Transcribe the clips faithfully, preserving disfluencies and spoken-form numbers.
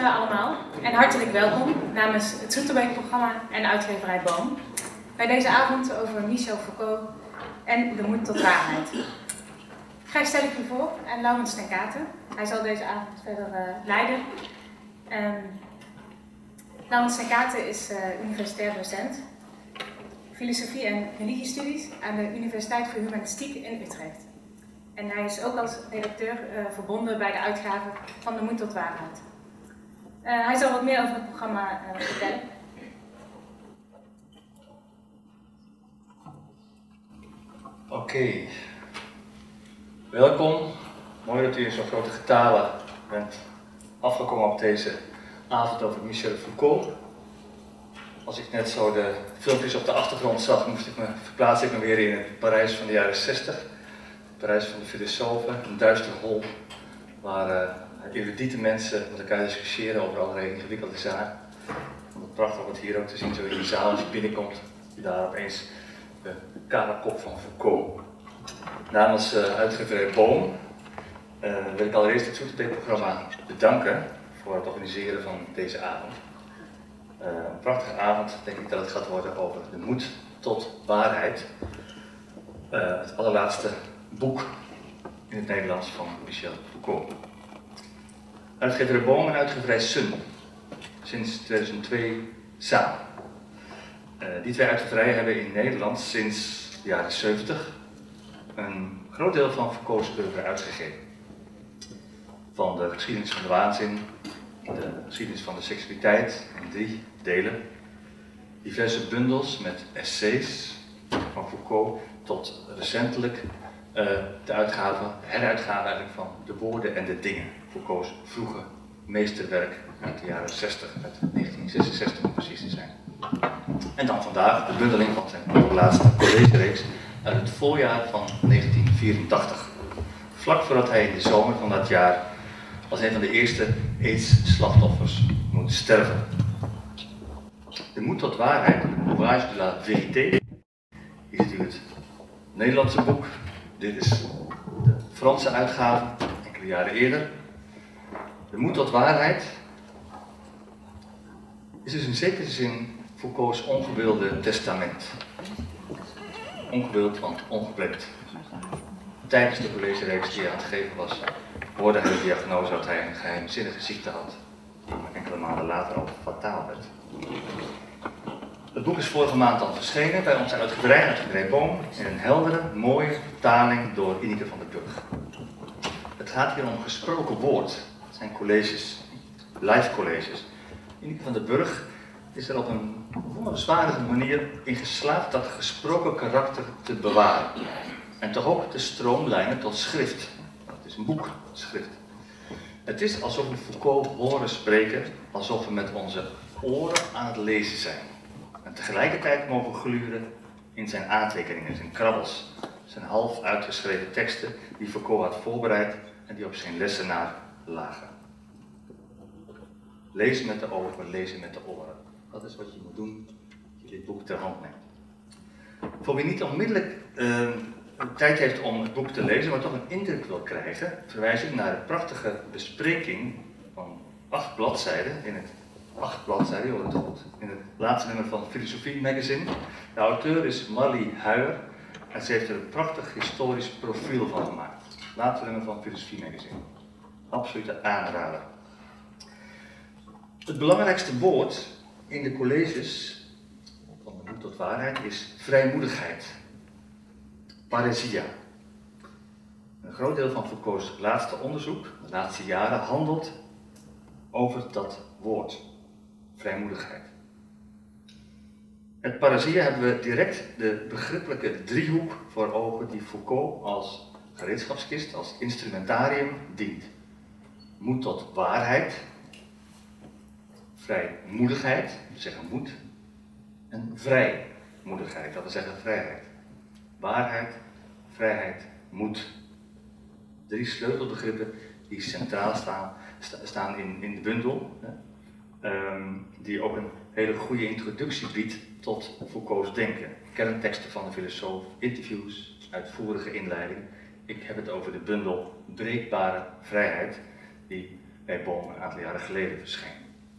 Goedemorgen allemaal en hartelijk welkom namens het Zoeterbeek-programma en uitgeverij Boom bij deze avond over Michel Foucault en de moed tot waarheid. Graag stel ik u voor aan Laurens ten Kate. Hij zal deze avond verder uh, leiden. Um, Laurens ten Kate is uh, universitair docent filosofie en religiestudies aan de Universiteit voor Humanistiek in Utrecht. En hij is ook als redacteur uh, verbonden bij de uitgave van De Moed tot Waarheid. Uh, hij zal wat meer over het programma uh, vertellen. Oké, okay. Welkom. Mooi dat u in zo'n grote getalen bent afgekomen op deze avond over Michel Foucault. Als ik net zo de filmpjes op de achtergrond zag, moest ik me, verplaatste ik me weer in het Parijs van de jaren zestig. Parijs van de filosofen, een duister hol waar uh, erudite mensen met elkaar discussiëren over allerlei ingewikkelde zaken. Het prachtig om het hier ook te zien, zo in die zaal als je binnenkomt, je daar opeens de kale kop van Foucault. Namens uh, uitgeverij Boom uh, wil ik allereerst het Zoeterbeek-programma bedanken voor het organiseren van deze avond. Uh, een prachtige avond, denk ik dat het gaat worden over de moed tot waarheid. Uh, het allerlaatste boek in het Nederlands van Michel Foucault. Uitgeverij Boom en uitgeverij Sun, sinds tweeduizend twee samen. Uh, die twee uitgeverijen hebben in Nederland sinds de jaren zeventig een groot deel van Foucault's oeuvre uitgegeven. Van de geschiedenis van de waanzin, de geschiedenis van de seksualiteit in drie delen, diverse bundels met essays van Foucault tot recentelijk uh, de uitgave, heruitgave eigenlijk van De Woorden en de Dingen, Foucault's vroege meesterwerk uit de jaren zestig, uit negentien zesenzestig om precies te zijn. En dan vandaag de bundeling van zijn allerlaatste collegereeks uit het voorjaar van negentien vierentachtig. Vlak voordat hij in de zomer van dat jaar als een van de eerste AIDS-slachtoffers moet sterven. De moed tot waarheid, Courage de la Vérité, hier ziet u het Nederlandse boek. Dit is de Franse uitgave, enkele jaren eerder. De moed tot waarheid is dus in zekere zin Foucault's ongewilde testament. Ongewild, want ongepland. Tijdens de collegereeks die hij aan het geven was, hoorde hij de diagnose dat hij een geheimzinnige ziekte had, die enkele maanden later al fataal werd. Het boek is vorige maand al verschenen bij onze uitgeverij, uitgeverij Boom, in een heldere, mooie vertaling door Ineke van der Burg. Het gaat hier om gesproken woord. Het zijn colleges, live colleges. Ineke van der Burg is er op een wonderenswaardige manier in geslaagd dat gesproken karakter te bewaren. En toch ook te stroomlijnen tot schrift. Het is een boek, schrift. Het is alsof we Foucault horen spreken, alsof we met onze oren aan het lezen zijn. En tegelijkertijd mogen gluren in zijn aantekeningen, zijn krabbels, zijn half uitgeschreven teksten die Foucault had voorbereid en die op zijn lessenaar lagen. Lezen met de ogen, lezen met de oren. Dat is wat je moet doen als je dit boek ter hand neemt. Voor wie niet onmiddellijk uh, tijd heeft om het boek te lezen, maar toch een indruk wil krijgen, verwijs ik naar de prachtige bespreking van acht bladzijden in het acht bladzijden, je hoort het goed, in het laatste nummer van Filosofie Magazine. De auteur is Marlie Huijer en ze heeft er een prachtig historisch profiel van gemaakt. Het laatste nummer van Filosofie Magazine. Absolute aanrader. Het belangrijkste woord in de colleges van de moed tot waarheid is vrijmoedigheid. Parousia. Een groot deel van Foucault's laatste onderzoek, de laatste jaren, handelt over dat woord. Vrijmoedigheid. Met parousia hebben we direct de begrippelijke driehoek voor ogen die Foucault als gereedschapskist, als instrumentarium dient. Moed tot waarheid, vrijmoedigheid, we zeggen moed, en vrijmoedigheid, dat wil zeggen vrijheid. Waarheid, vrijheid, moed. Drie sleutelbegrippen die centraal staan, staan in, in de bundel. Hè. Um, die ook een hele goede introductie biedt tot Foucault's denken. Kernteksten van de filosoof, interviews, uitvoerige inleiding. Ik heb het over de bundel Breekbare Vrijheid, die bij Boom een aantal jaren geleden verscheen.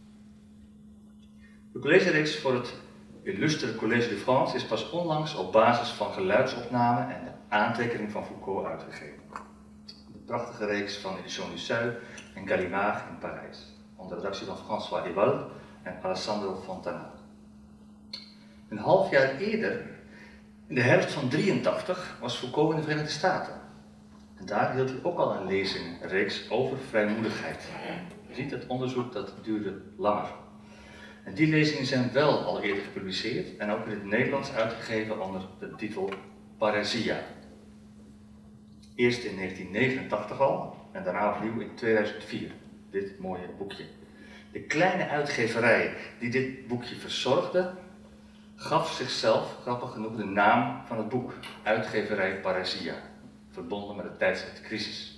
De collegereeks voor het illustere Collège de France is pas onlangs op basis van geluidsopname en de aantekening van Foucault uitgegeven. De prachtige reeks van Edition Lusseuil en Gallimard in Parijs, onder redactie van François Ewald en Alessandro Fontana. Een half jaar eerder, in de herfst van drieëntachtig, was Foucault in de Verenigde Staten. En daar hield hij ook al een lezingreeks over vrijmoedigheid. Je ziet, het onderzoek dat duurde langer. En die lezingen zijn wel al eerder gepubliceerd en ook in het Nederlands uitgegeven onder de titel Parousia. Eerst in negentien negenentachtig al en daarna opnieuw in tweeduizend vier, dit mooie boekje. De kleine uitgeverij die dit boekje verzorgde, gaf zichzelf, grappig genoeg, de naam van het boek, Uitgeverij Parousia, verbonden met het tijdschrift Crisis.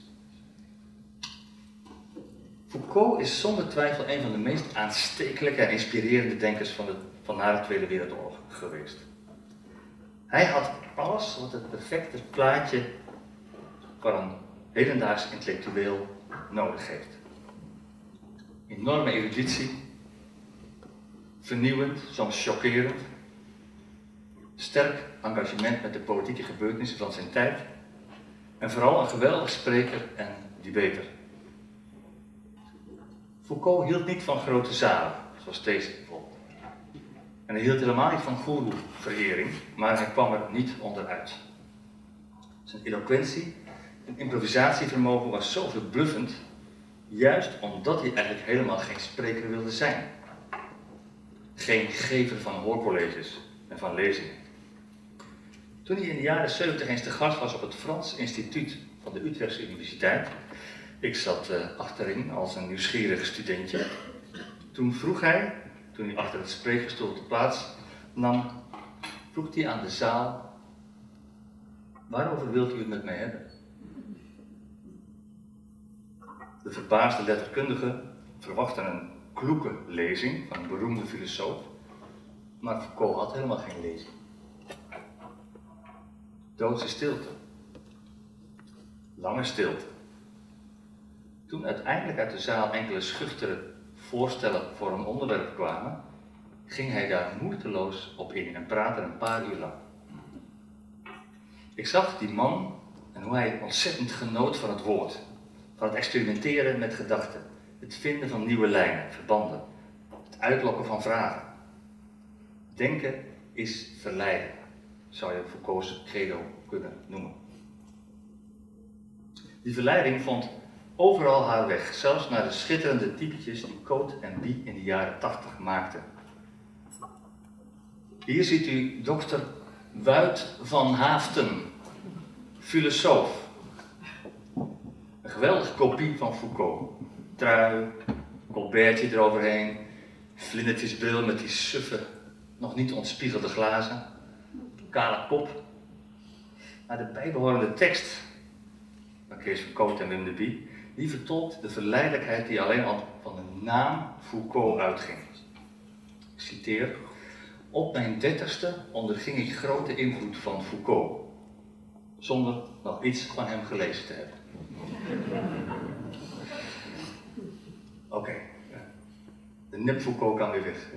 Foucault is zonder twijfel een van de meest aanstekelijke en inspirerende denkers van, de, van na de Tweede Wereldoorlog geweest. Hij had alles wat het perfecte plaatje van een hedendaags intellectueel nodig heeft. Enorme eruditie, vernieuwend, soms chockerend, sterk engagement met de politieke gebeurtenissen van zijn tijd en vooral een geweldig spreker en debater. Foucault hield niet van grote zalen, zoals deze bijvoorbeeld. En hij hield helemaal niet van goeroe-verering, maar hij kwam er niet onderuit. Zijn eloquentie en improvisatievermogen was zo verbluffend, juist omdat hij eigenlijk helemaal geen spreker wilde zijn. Geen gever van hoorcolleges en van lezingen. Toen hij in de jaren zeventig eens te gast was op het Frans Instituut van de Utrechtse Universiteit, ik zat uh, achterin als een nieuwsgierig studentje, toen vroeg hij, toen hij achter het spreekgestoelte plaats nam, vroeg hij aan de zaal: waarover wilt u het met mij hebben? De verbaasde letterkundige verwachtte een kloeke lezing van een beroemde filosoof, maar Foucault had helemaal geen lezing. Doodse stilte. Lange stilte. Toen uiteindelijk uit de zaal enkele schuchtere voorstellen voor een onderwerp kwamen, ging hij daar moeiteloos op in en praatte een paar uur lang. Ik zag die man en hoe hij ontzettend genoot van het woord, van het experimenteren met gedachten, het vinden van nieuwe lijnen, verbanden, het uitlokken van vragen. Denken is verleiden, zou je Foucault's credo kunnen noemen. Die verleiding vond overal haar weg, zelfs naar de schitterende typetjes die Coate en Bie in de jaren tachtig maakten. Hier ziet u dokter Wout van Haaften, filosoof. Een geweldige kopie van Foucault. Trui, colbertje eroverheen, vlindertjesbril met die suffe, nog niet ontspiegelde glazen, kale kop. Maar de bijbehorende tekst van Kees van Coate en Wim de Bie, die vertolkt de verleidelijkheid die alleen al van de naam Foucault uitging. Ik citeer: op mijn dertigste onderging ik grote invloed van Foucault, zonder nog iets van hem gelezen te hebben. Oké, okay. De nep Foucault kan weer weg.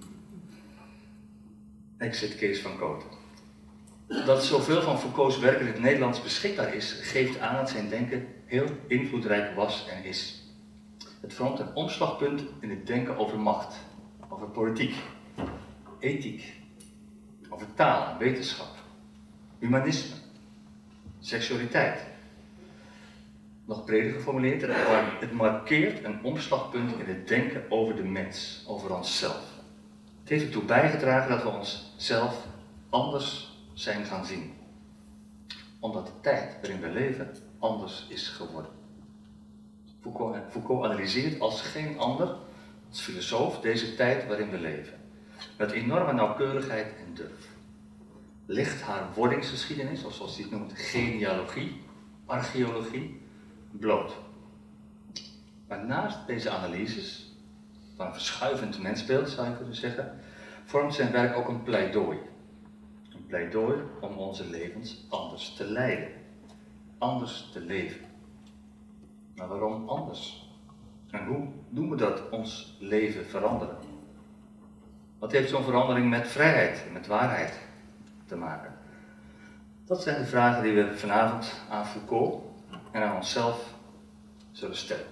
Exit Kees van Coate. Dat zoveel van Foucault's werk in het Nederlands beschikbaar is, geeft aan dat zijn denken heel invloedrijk was en is. Het vormt een omslagpunt in het denken over macht, over politiek, ethiek, over taal en wetenschap, humanisme, seksualiteit. Nog breder geformuleerd, het markeert een omslagpunt in het denken over de mens, over onszelf. Het heeft ertoe bijgedragen dat we onszelf anders zijn gaan zien. Omdat de tijd waarin we leven anders is geworden. Foucault, Foucault analyseert als geen ander, als filosoof, deze tijd waarin we leven. Met enorme nauwkeurigheid en durf. Legt haar wordingsgeschiedenis, of zoals hij het noemt, genealogie, archeologie, bloot. Maar naast deze analyses, van een verschuivend mensbeeld zou je kunnen zeggen, vormt zijn werk ook een pleidooi. Een pleidooi om onze levens anders te leiden. Anders te leven. Maar waarom anders? En hoe doen we dat, ons leven veranderen? Wat heeft zo'n verandering met vrijheid en met waarheid te maken? Dat zijn de vragen die we vanavond aan Foucault en aan onszelf zullen stellen.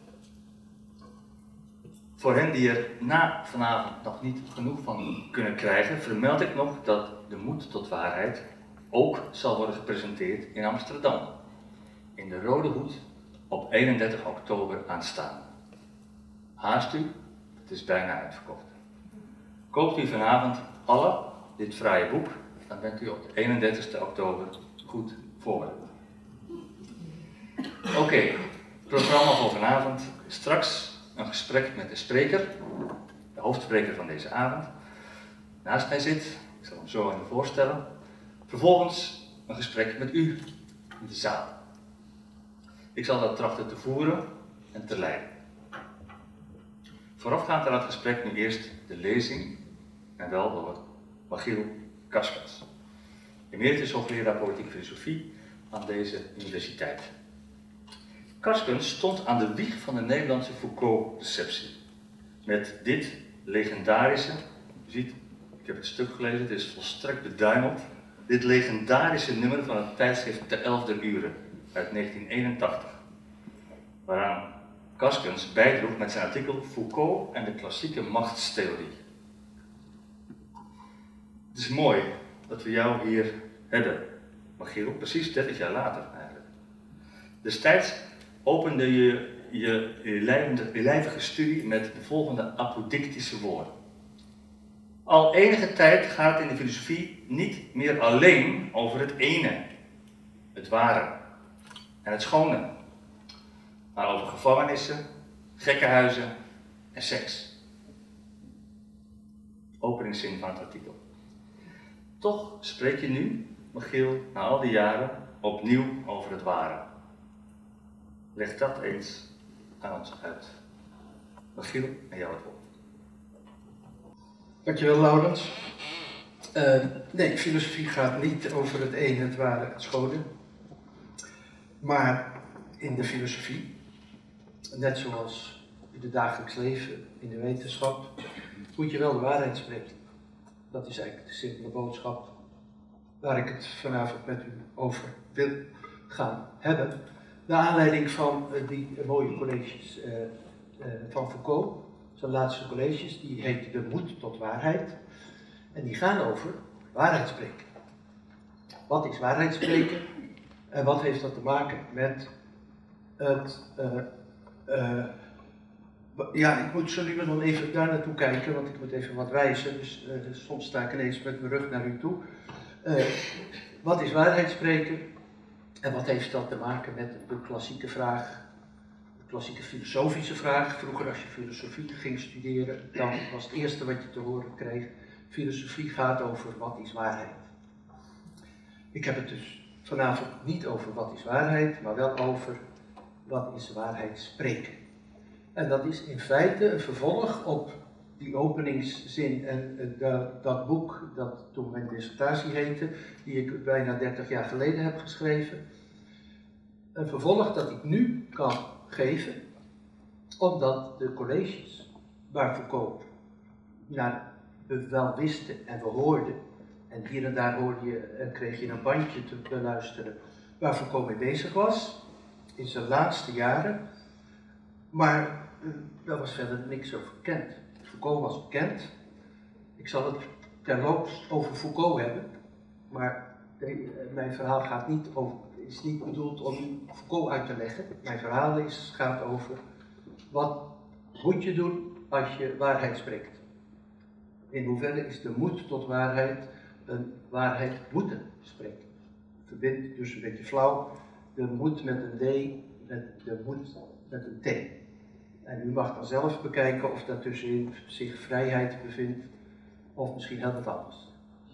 Voor hen die er na vanavond nog niet genoeg van kunnen krijgen, vermeld ik nog dat de moed tot waarheid ook zal worden gepresenteerd in Amsterdam, in de Rode Hoed op eenendertig oktober aanstaande. Haast u, het is bijna uitverkocht. Koopt u vanavond alle dit fraaie boek, dan bent u op de eenendertigste oktober goed voorbereid. Oké, okay, programma voor vanavond. Straks een gesprek met de spreker, de hoofdspreker van deze avond. Naast mij zit, ik zal hem zo even voorstellen. Vervolgens een gesprek met u in de zaal. Ik zal dat trachten te voeren en te leiden. Voorafgaand aan het gesprek nu eerst de lezing, en wel door Michiel Karskens, emeritus hoogleraar politieke filosofie aan deze universiteit. Karskens stond aan de wieg van de Nederlandse Foucault-receptie. Met dit legendarische, u ziet, ik heb het stuk gelezen, het is volstrekt beduimeld, dit legendarische nummer van het tijdschrift De Elfde Uren uit negentien eenentachtig, waaraan Karskens bijdroeg met zijn artikel Foucault en de klassieke machtstheorie. Het is mooi dat we jou hier hebben, Michiel, precies dertig jaar later eigenlijk. Destijds opende je je, je, lijvende, je lijvige studie met de volgende apodictische woorden. Al enige tijd gaat het in de filosofie niet meer alleen over het ene, het ware en het schone, maar over gevangenissen, gekkenhuizen en seks. Openingszin van het artikel. Toch spreek je nu, Michiel, na al die jaren, opnieuw over het ware. Leg dat eens aan ons uit. Michiel, aan jou het woord. Dankjewel, Laurens. Uh, nee, filosofie gaat niet over het ene, het ware, het schone. Maar in de filosofie, net zoals in het dagelijks leven, in de wetenschap, moet je wel de waarheid spreken. Dat is eigenlijk de simpele boodschap waar ik het vanavond met u over wil gaan hebben. Naar aanleiding van uh, die uh, mooie colleges uh, uh, van Foucault, zijn laatste colleges, die heten De Moed tot Waarheid. En die gaan over waarheid spreken. Wat is waarheid spreken? En wat heeft dat te maken met het... Uh, uh, ja, ik moet zo nu dan even daar naartoe kijken, want ik moet even wat wijzen. Dus uh, soms sta ik ineens met mijn rug naar u toe. Uh, wat is waarheid spreken? En wat heeft dat te maken met de klassieke vraag, de klassieke filosofische vraag? Vroeger als je filosofie ging studeren, dan was het eerste wat je te horen kreeg, filosofie gaat over wat is waarheid. Ik heb het dus vanavond niet over wat is waarheid, maar wel over wat is waarheid spreken. En dat is in feite een vervolg op die openingszin en uh, dat boek dat toen mijn dissertatie heette, die ik bijna dertig jaar geleden heb geschreven. Een vervolg dat ik nu kan geven, omdat de colleges waar Foucault naar we wel wisten en we hoorden, en hier en daar hoorde je en kreeg je een bandje te beluisteren waar Foucault mee bezig was, in zijn laatste jaren, maar uh, daar was verder niks over bekend. Foucault was bekend. Ik zal het terloops over Foucault hebben, maar de, mijn verhaal gaat niet over, is niet bedoeld om Foucault uit te leggen. Mijn verhaal is, gaat over wat moet je doen als je waarheid spreekt. In hoeverre is de moed tot waarheid een waarheid moeten spreken. Verbind dus een beetje flauw de moed met een D met de moed met een T. En u mag dan zelf bekijken of daar tussenin zich vrijheid bevindt, of misschien heel wat anders.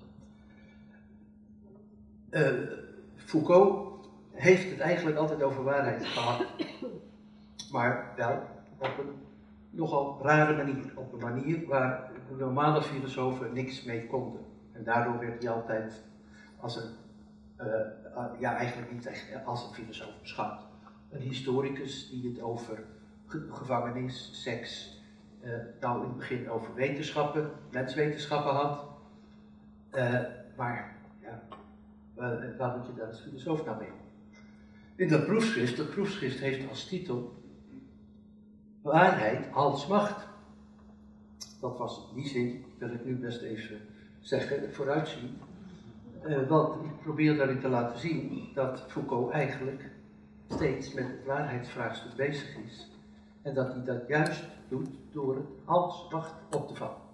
Uh, Foucault heeft het eigenlijk altijd over waarheid gehad, maar wel op een nogal rare manier. Op een manier waar de normale filosofen niks mee konden. En daardoor werd hij altijd als een, uh, ja eigenlijk niet echt als een filosoof beschouwd. Een historicus die het over ge gevangenis, seks, uh, nou in het begin over wetenschappen, menswetenschappen had. Uh, maar ja, uh, waar moet je daar als filosoof naar mee? In dat proefschrift, dat proefschrift heeft als titel Waarheid als macht. Dat was in die zin, wil ik nu best even zeggen, vooruitzien. Uh, want ik probeer daarin te laten zien dat Foucault eigenlijk steeds met het waarheidsvraagstuk bezig is. En dat hij dat juist doet door het als macht op te vangen.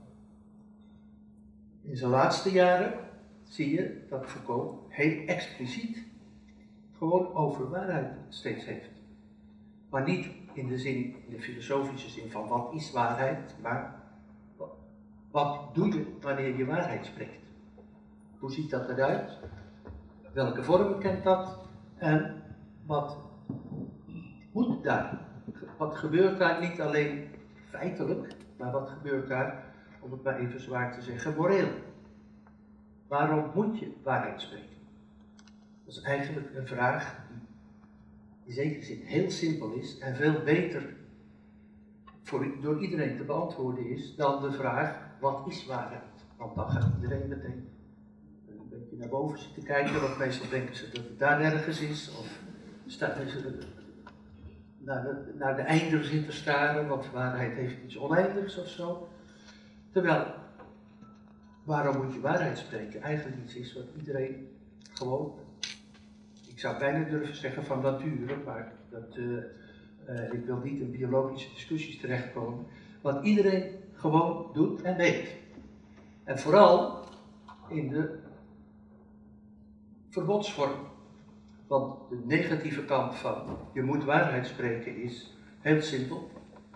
In zijn laatste jaren zie je dat Foucault heel expliciet gewoon over waarheid steeds heeft. Maar niet in de zin, in de filosofische zin van wat is waarheid, maar wat doe je wanneer je waarheid spreekt? Hoe ziet dat eruit? Welke vormen kent dat? En wat moet daar? Wat gebeurt daar niet alleen feitelijk, maar wat gebeurt daar, om het maar even zwaar te zeggen, moreel? Waarom moet je waarheid spreken? Dat is eigenlijk een vraag die in zekere zin heel simpel is en veel beter voor, door iedereen te beantwoorden is dan de vraag, wat is waarheid? Want dan gaat iedereen meteen een beetje naar boven zitten kijken, want meestal denken ze dat het daar ergens is, of staan ze naar de, naar de einder zitten staren, want waarheid heeft iets oneindigs of zo. Terwijl, waarom moet je waarheid spreken? Eigenlijk iets is wat iedereen gewoon, ik zou bijna durven zeggen van nature, maar dat, uh, uh, ik wil niet in biologische discussies terechtkomen, wat iedereen gewoon doet en weet. En vooral in de verbodsvorm. Want de negatieve kant van je moet waarheid spreken is heel simpel.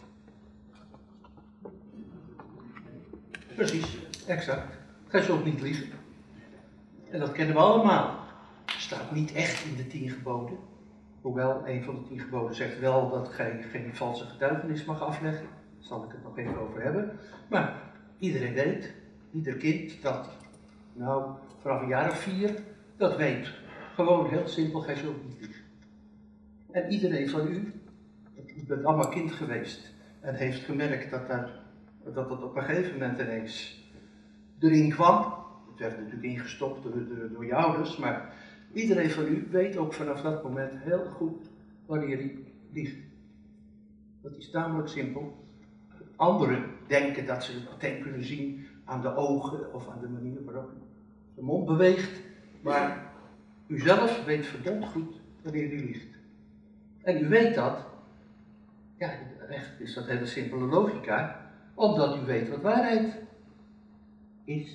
Precies, exact. Gij zult niet liegen. En dat kennen we allemaal. Het staat niet echt in de tien geboden. Hoewel een van de tien geboden zegt wel dat gij geen valse getuigenis mag afleggen. Daar zal ik het nog even over hebben. Maar iedereen weet, ieder kind dat, nou, vanaf een jaar of vier, dat weet. Gewoon heel simpel, gij zult niet liegen. En iedereen van u, u bent allemaal kind geweest en heeft gemerkt dat daar, dat het op een gegeven moment ineens erin kwam. Het werd natuurlijk ingestopt door, door, door je ouders, maar iedereen van u weet ook vanaf dat moment heel goed wanneer hij liegt. Dat is tamelijk simpel. Anderen denken dat ze het meteen kunnen zien aan de ogen of aan de manier waarop u de mond beweegt, maar u zelf weet verdomd goed wanneer u liegt. En u weet dat, ja, echt is dat hele simpele logica, omdat u weet wat waarheid is.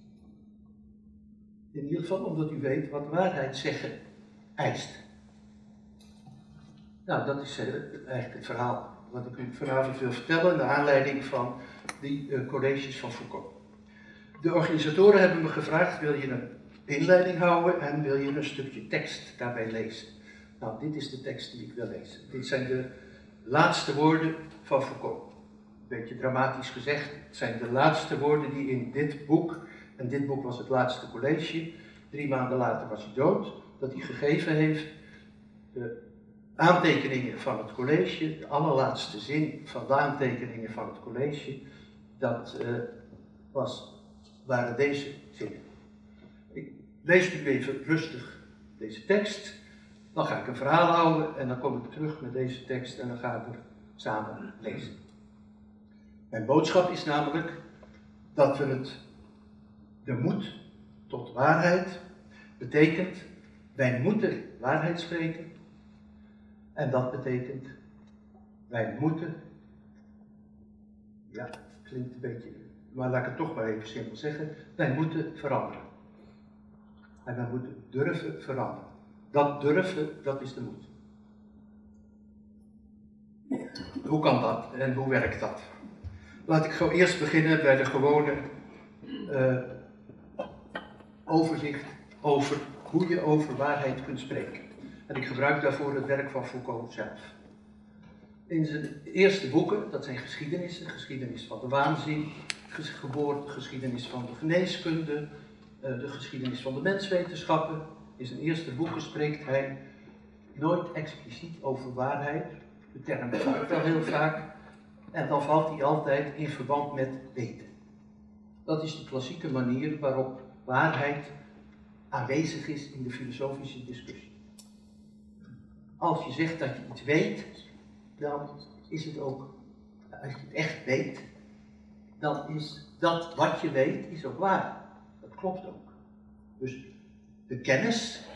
In ieder geval omdat u weet wat waarheid zeggen eist. Nou, dat is eigenlijk het verhaal wat ik u vanavond wil vertellen, naar aanleiding van die uh, colleges van Foucault. De organisatoren hebben me gevraagd, wil je een inleiding houden en wil je een stukje tekst daarbij lezen? Nou, dit is de tekst die ik wil lezen. Dit zijn de laatste woorden van Foucault. Een beetje dramatisch gezegd, het zijn de laatste woorden die in dit boek, en dit boek was het laatste college, drie maanden later was hij dood, dat hij gegeven heeft. De aantekeningen van het college, de allerlaatste zin van de aantekeningen van het college, dat uh, was, waren deze zinnen. Ik lees nu even rustig deze tekst, dan ga ik een verhaal houden en dan kom ik terug met deze tekst en dan gaan we er samen lezen. Mijn boodschap is namelijk dat we het, de moed tot waarheid betekent, wij moeten waarheid spreken en dat betekent, wij moeten, ja, klinkt een beetje, maar laat ik het toch maar even simpel zeggen, wij moeten veranderen. En wij moeten durven veranderen. Dat durven, dat is de moed. Hoe kan dat en hoe werkt dat? Laat ik gewoon eerst beginnen bij de gewone uh, overzicht over hoe je over waarheid kunt spreken. En ik gebruik daarvoor het werk van Foucault zelf. In zijn eerste boeken, dat zijn geschiedenissen, geschiedenis van de waanzin, geboorte, geschiedenis van de geneeskunde, de geschiedenis van de menswetenschappen. In zijn eerste boeken spreekt hij nooit expliciet over waarheid, de term valt wel heel vaak, en dan valt die altijd in verband met weten. Dat is de klassieke manier waarop waarheid aanwezig is in de filosofische discussie. Als je zegt dat je iets weet, dan is het ook, als je het echt weet, dan is dat wat je weet, is ook waar. Dat klopt ook. Dus de kennis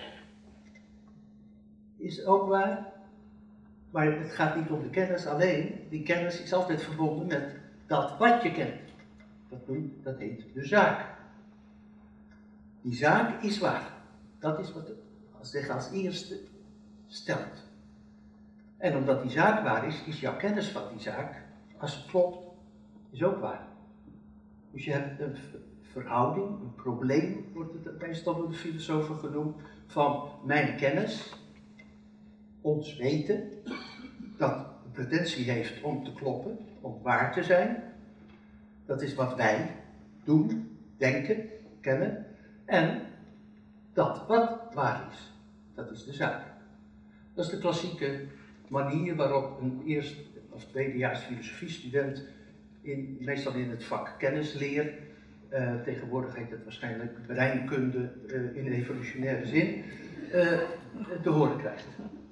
is ook waar, maar het gaat niet om de kennis alleen. Die kennis is altijd verbonden met dat wat je kent. Dat, noemt, dat heet de zaak. Die zaak is waar. Dat is wat het als, zeg, als eerste stelt. En omdat die zaak waar is, is jouw kennis van die zaak, als het klopt, is ook waar. Dus je hebt een verhouding, een probleem, wordt het meestal door de filosofen genoemd, van mijn kennis, ons weten, dat de pretentie heeft om te kloppen, om waar te zijn. Dat is wat wij doen, denken, kennen. En dat wat waar is, dat is de zaak. Dat is de klassieke manier waarop een eerste of tweedejaars filosofiestudent, in, meestal in het vak kennisleer, uh, tegenwoordig heet het waarschijnlijk breinkunde uh, in evolutionaire zin, uh, te horen krijgt.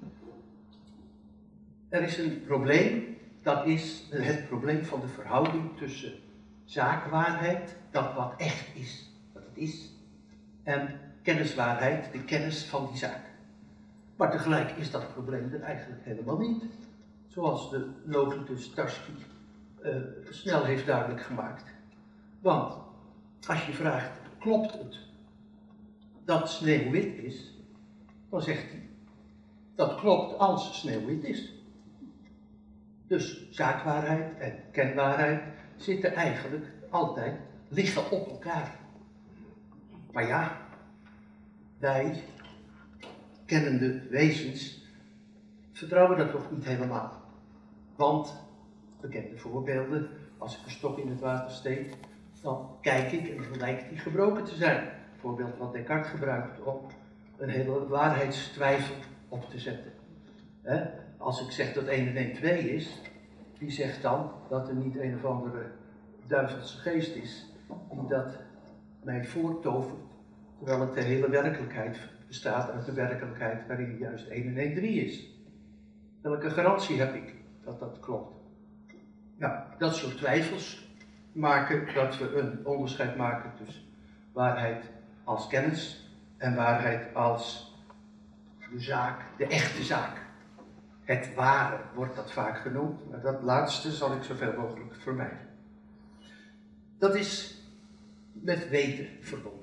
Er is een probleem, dat is het probleem van de verhouding tussen zaakwaarheid, dat wat echt is, wat het is, en kenniswaarheid, de kennis van die zaak. Maar tegelijk is dat probleem er eigenlijk helemaal niet. Zoals de logicus Tarski uh, snel heeft duidelijk gemaakt. Want als je vraagt, klopt het dat sneeuwwit is? Dan zegt hij, dat klopt als sneeuwwit is. Dus zaakwaarheid en kenwaarheid zitten eigenlijk altijd, liggen op elkaar. Maar ja, wij, kennende wezens, vertrouwen dat nog niet helemaal. Want, bekende voorbeelden, als ik een stok in het water steek, dan kijk ik en dan lijkt die gebroken te zijn. Een voorbeeld wat Descartes gebruikt om een hele waarheidstwijfel op te zetten. He? Als ik zeg dat één en één twee is, wie zegt dan dat er niet een of andere duivelse geest is die dat mij voortovert, terwijl het de hele werkelijkheid bestaat uit de werkelijkheid waarin juist één en één drie is. Welke garantie heb ik dat dat klopt? Nou, dat soort twijfels maken dat we een onderscheid maken tussen waarheid als kennis en waarheid als de zaak, de echte zaak. Het ware wordt dat vaak genoemd, maar dat laatste zal ik zoveel mogelijk vermijden. Dat is met weten verbonden.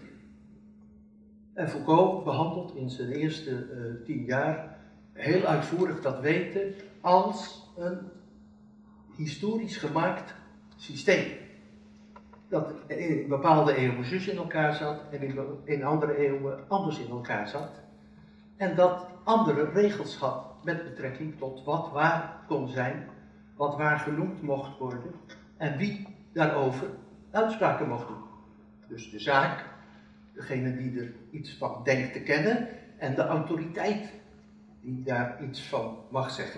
En Foucault behandelt in zijn eerste uh, tien jaar heel uitvoerig dat weten als een historisch gemaakt systeem. Dat in bepaalde eeuwen zus in elkaar zat en in, in andere eeuwen anders in elkaar zat. En dat andere regels had met betrekking tot wat waar kon zijn, wat waar genoemd mocht worden en wie daarover uitspraken mocht doen. Dus de zaak, degene die er iets van denkt te kennen en de autoriteit die daar iets van mag zeggen.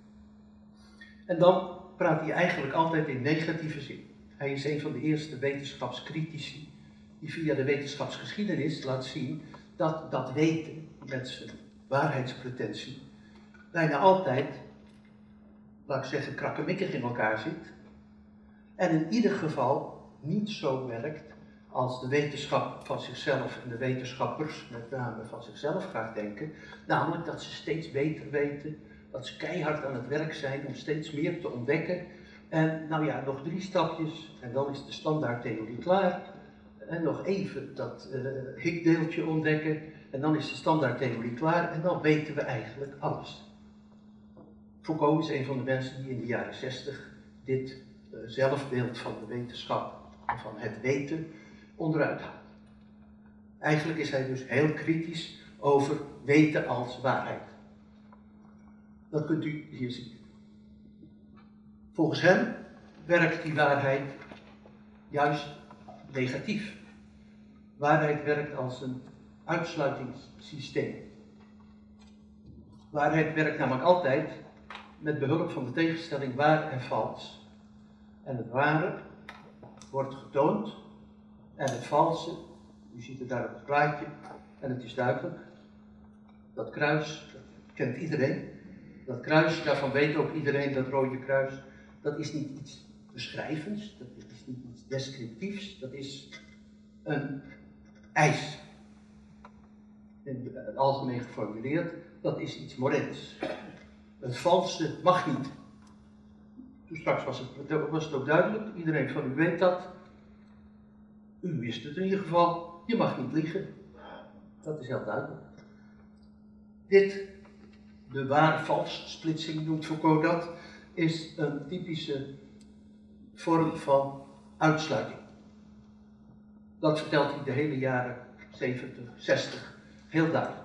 En dan praat hij eigenlijk altijd in negatieve zin. Hij is een van de eerste wetenschapscritici die via de wetenschapsgeschiedenis laat zien dat dat weten met zijn waarheidspretentie bijna altijd, laat ik zeggen, krakkemikkig in elkaar zit. En in ieder geval niet zo werkt als de wetenschap van zichzelf en de wetenschappers met name van zichzelf graag denken. Namelijk dat ze steeds beter weten, dat ze keihard aan het werk zijn om steeds meer te ontdekken. En nou ja, nog drie stapjes en dan is de standaardtheorie klaar. En nog even dat uh, Higgs-deeltje ontdekken en dan is de standaardtheorie klaar en dan weten we eigenlijk alles. Foucault is een van de mensen die in de jaren zestig dit uh, zelfbeeld van de wetenschap en van het weten onderuit haalt. Eigenlijk is hij dus heel kritisch over weten als waarheid. Dat kunt u hier zien. Volgens hem werkt die waarheid juist negatief. Waarheid werkt als een uitsluitingssysteem. Waarheid werkt namelijk altijd met behulp van de tegenstelling waar en vals. En het ware wordt getoond en het valse, u ziet het daar op het plaatje, en het is duidelijk. Dat kruis, dat kent iedereen. Dat kruis, daarvan weet ook iedereen, dat rode kruis, dat is niet iets beschrijvends, dat is niet iets descriptiefs, dat is een eis. In het algemeen geformuleerd, dat is iets moreels. Het valse mag niet. Toen straks was het, was het ook duidelijk, iedereen van u weet dat. U wist het in ieder geval, je mag niet liegen. Dat is heel duidelijk. Dit, de waar-vals splitsing noemt Foucault dat, is een typische vorm van uitsluiting. Dat vertelt hij de hele jaren zeventig, zestig heel duidelijk.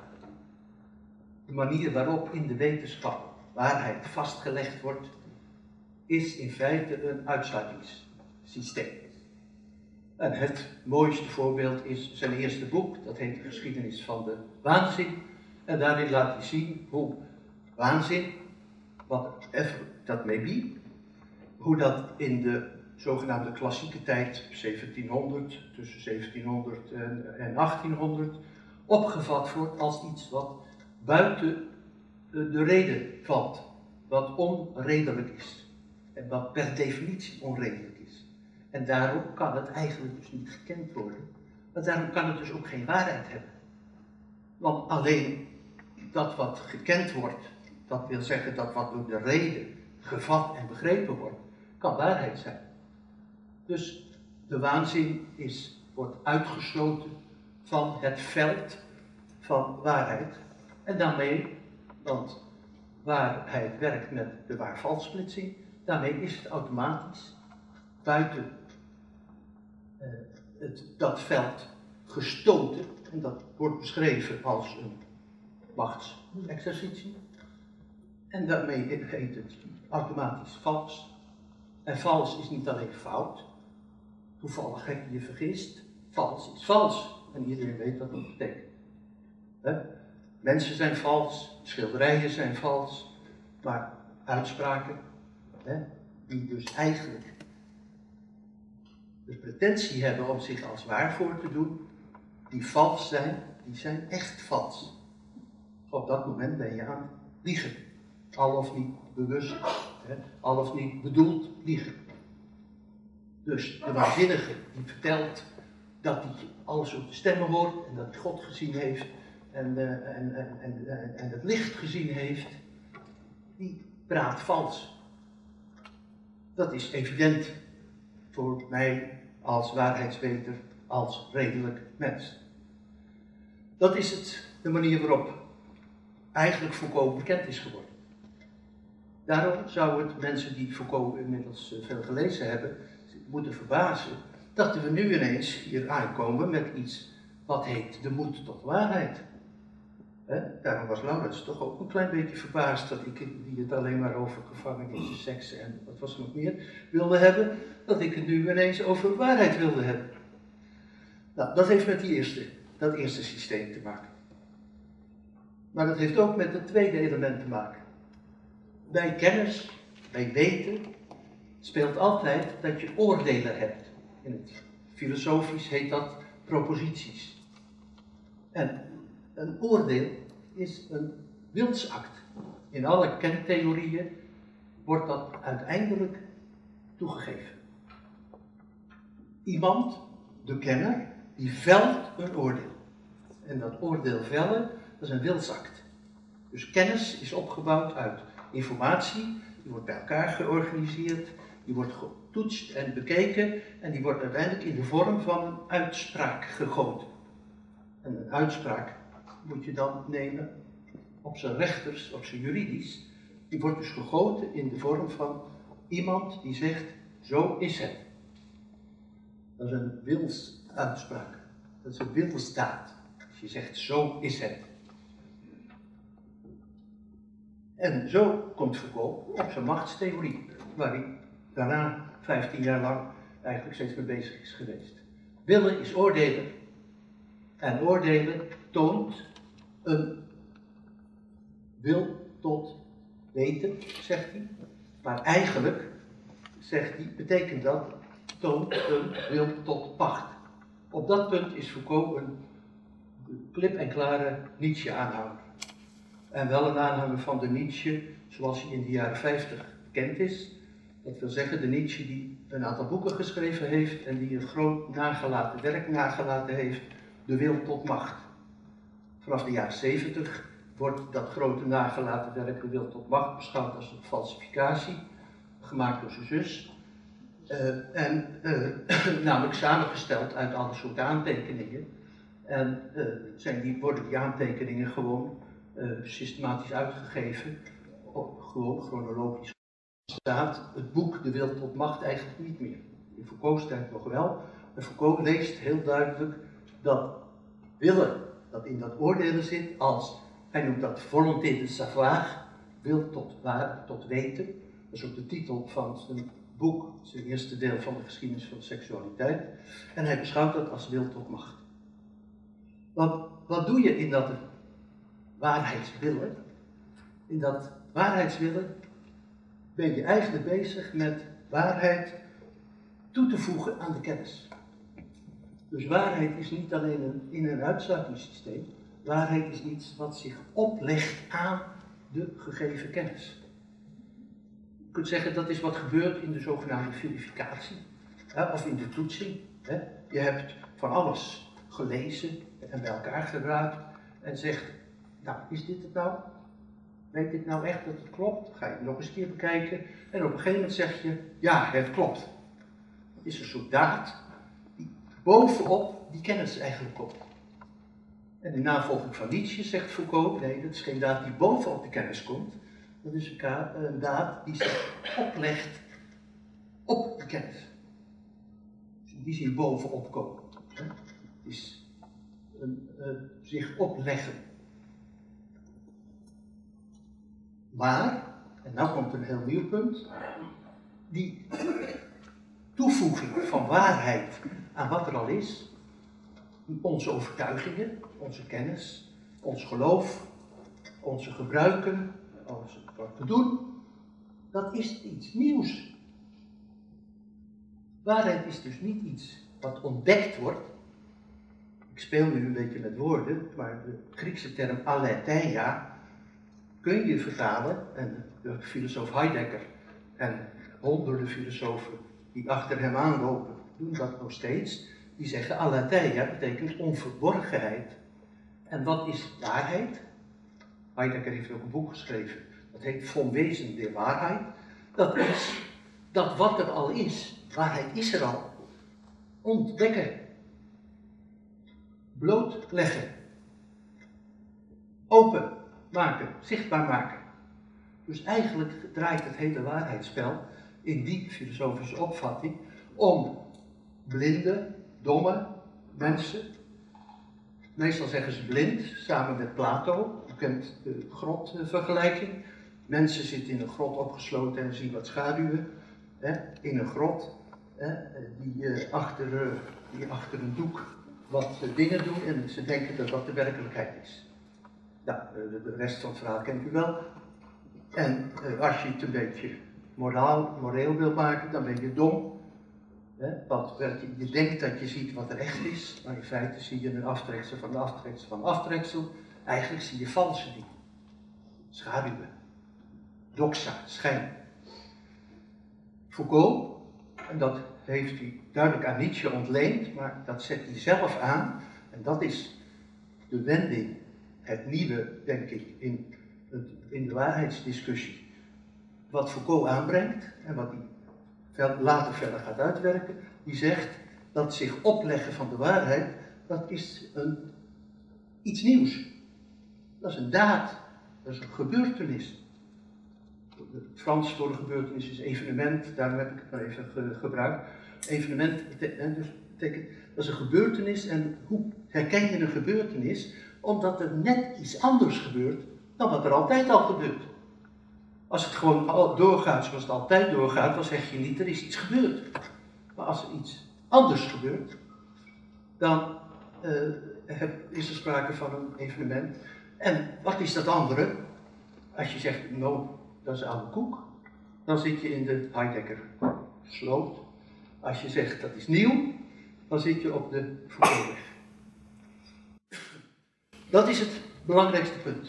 De manier waarop in de wetenschap waarheid vastgelegd wordt, is in feite een uitsluitingssysteem. En het mooiste voorbeeld is zijn eerste boek, dat heet De Geschiedenis van de Waanzin. En daarin laat hij zien hoe waanzin, whatever that may be, hoe dat in de zogenaamde klassieke tijd, zeventienhonderd, tussen zeventienhonderd en achttienhonderd, opgevat wordt als iets wat buiten de reden valt, wat onredelijk is en wat per definitie onredelijk is. En daarom kan het eigenlijk dus niet gekend worden, maar daarom kan het dus ook geen waarheid hebben. Want alleen dat wat gekend wordt, dat wil zeggen dat wat door de reden gevat en begrepen wordt, kan waarheid zijn. Dus de waanzin is, wordt uitgesloten van het veld van waarheid. En daarmee, want waarheid werkt met de waar-valssplitsing, daarmee is het automatisch buiten uh, het, dat veld gestoten. En dat wordt beschreven als een machtsexercitie. En daarmee heet het automatisch vals. En vals is niet alleen fout. Toevallig heb je je vergist. Vals is vals. En iedereen weet wat dat betekent. He? Mensen zijn vals, schilderijen zijn vals, maar uitspraken, he, die dus eigenlijk de pretentie hebben om zich als waar voor te doen, die vals zijn, die zijn echt vals. Op dat moment ben je aan het liegen. Al of niet bewust, he, al of niet bedoeld liegen. Dus de waanzinnige die vertelt dat hij alles op de stemmen hoort en dat hij God gezien heeft en, uh, en, en, en, en, en het licht gezien heeft, die praat vals. Dat is evident voor mij als waarheidsweter, als redelijk mens. Dat is het, de manier waarop eigenlijk Foucault bekend is geworden. Daarom zou het mensen die Foucault inmiddels veel gelezen hebben, moeten verbazen dat we nu ineens hier aankomen met iets wat heet de moed tot waarheid. He? Daarom was Laurens toch ook een klein beetje verbaasd dat ik, die het alleen maar over gevangenis, seks en wat was er nog meer, wilde hebben, dat ik het nu ineens over waarheid wilde hebben. Nou, dat heeft met die eerste, dat eerste systeem te maken. Maar dat heeft ook met het tweede element te maken. Bij kennis, bij weten, speelt altijd dat je oordelen hebt. In het filosofisch heet dat proposities. En een oordeel is een wilsact. In alle kentheorieën wordt dat uiteindelijk toegegeven. Iemand, de kenner, die velt een oordeel. En dat oordeel vellen, dat is een wilsact. Dus kennis is opgebouwd uit informatie, die wordt bij elkaar georganiseerd, die wordt getoetst en bekeken en die wordt uiteindelijk in de vorm van een uitspraak gegoten. En een uitspraak moet je dan nemen op zijn rechters, op zijn juridisch. Die wordt dus gegoten in de vorm van iemand die zegt, zo is het. Dat is een wilsuitspraak. Dat is een wilsdaad. Als je zegt, zo is het. En zo komt Foucault op zijn machtstheorie, waar hij daarna vijftien jaar lang eigenlijk steeds mee bezig is geweest. Willen is oordelen. En oordelen toont een wil tot weten, zegt hij. Maar eigenlijk, zegt hij, betekent dat toont een wil tot macht. Op dat punt is Foucault een klip en klare Nietzsche-aanhanger. En wel een aanhanger van de Nietzsche zoals hij in de jaren vijftig bekend is. Dat wil zeggen de Nietzsche die een aantal boeken geschreven heeft en die een groot nagelaten werk nagelaten heeft, De Wil tot Macht. Vanaf de jaren zeventig wordt dat grote nagelaten werk, De Wil tot Macht, beschouwd als een falsificatie, gemaakt door zijn zus. Uh, en uh, namelijk samengesteld uit alle soorten aantekeningen. En uh, zijn die, worden die aantekeningen gewoon uh, systematisch uitgegeven, op, gewoon chronologisch staat het boek De Wil tot Macht eigenlijk niet meer. In Foucault's tijd nog wel. En Foucault leest heel duidelijk dat willen, dat in dat oordelen zit als, hij noemt dat volonté de savoir, wil tot, waar, tot weten. Dat is ook de titel van zijn boek, zijn eerste deel van de geschiedenis van de seksualiteit. En hij beschouwt dat als wil tot macht. Want wat doe je in dat waarheidswillen? In dat waarheidswillen ben je eigenlijk bezig met waarheid toe te voegen aan de kennis. Dus waarheid is niet alleen een in- en uitsluitingssysteem. Waarheid is iets wat zich oplegt aan de gegeven kennis. Je kunt zeggen dat is wat gebeurt in de zogenaamde verificatie, hè, of in de toetsing. Hè. Je hebt van alles gelezen en bij elkaar geraapt en zegt, nou is dit het nou? Weet ik nou echt dat het klopt? Ga je het nog eens een keer bekijken en op een gegeven moment zeg je, ja het klopt. Het is een soort daad die bovenop die kennis eigenlijk komt. En in navolging van Nietzsche zegt Foucault, nee dat is geen daad die bovenop de kennis komt. Dat is een, ka- een daad die zich oplegt op de kennis. Dus in die zin bovenop komen. Hè? Het is een, uh, zich opleggen. Maar, en nou komt een heel nieuw punt, die toevoeging van waarheid aan wat er al is, onze overtuigingen, onze kennis, ons geloof, onze gebruiken, alles wat we doen, dat is iets nieuws. Waarheid is dus niet iets wat ontdekt wordt. Ik speel nu een beetje met woorden, maar de Griekse term aletheia kun je vertalen, en de filosoof Heidegger en honderden filosofen die achter hem aanlopen, doen dat nog steeds. Die zeggen aletheia betekent onverborgenheid. En wat is waarheid? Heidegger heeft ook een boek geschreven, dat heet Vom Wesen der Waarheid. Dat is dat wat er al is, waarheid is er al, ontdekken, blootleggen, open maken, zichtbaar maken. Dus eigenlijk draait het hele waarheidsspel in die filosofische opvatting om blinde, domme mensen, meestal zeggen ze blind, samen met Plato, u kent de grotvergelijking. Mensen zitten in een grot opgesloten en zien wat schaduwen, hè, in een grot, hè, die, uh, achter, uh, die achter een doek wat uh, dingen doen en ze denken dat dat de werkelijkheid is. Nou, de, de rest van het verhaal kent u wel. En uh, als je het een beetje moraal, moreel wil maken, dan ben je dom. Hè? Want je denkt dat je ziet wat er echt is, maar in feite zie je een aftreksel van de aftreksel van de aftreksel. Eigenlijk zie je valse dingen. Schaduwen. Doxa, schijn. Foucault, en dat heeft hij duidelijk aan Nietzsche ontleend, maar dat zet hij zelf aan. En dat is de wending, het nieuwe, denk ik, in, het, in de waarheidsdiscussie. Wat Foucault aanbrengt en wat hij later verder gaat uitwerken, die zegt dat zich opleggen van de waarheid, dat is een, iets nieuws. Dat is een daad, dat is een gebeurtenis. Het Frans voor de gebeurtenis is evenement, daarom heb ik het maar even ge gebruikt. Evenement dus betekent, dat is een gebeurtenis en hoe herken je een gebeurtenis? Omdat er net iets anders gebeurt dan wat er altijd al gebeurt. Als het gewoon doorgaat zoals het altijd doorgaat, dan zeg je niet er is iets gebeurd. Maar als er iets anders gebeurt, dan uh, heb, is er sprake van een evenement. En wat is dat andere? Als je zegt, nou, dat is oude koek. Dan zit je in de Heidegger sloot. Als je zegt dat is nieuw, dan zit je op de Foucaultweg. Dat is het belangrijkste punt.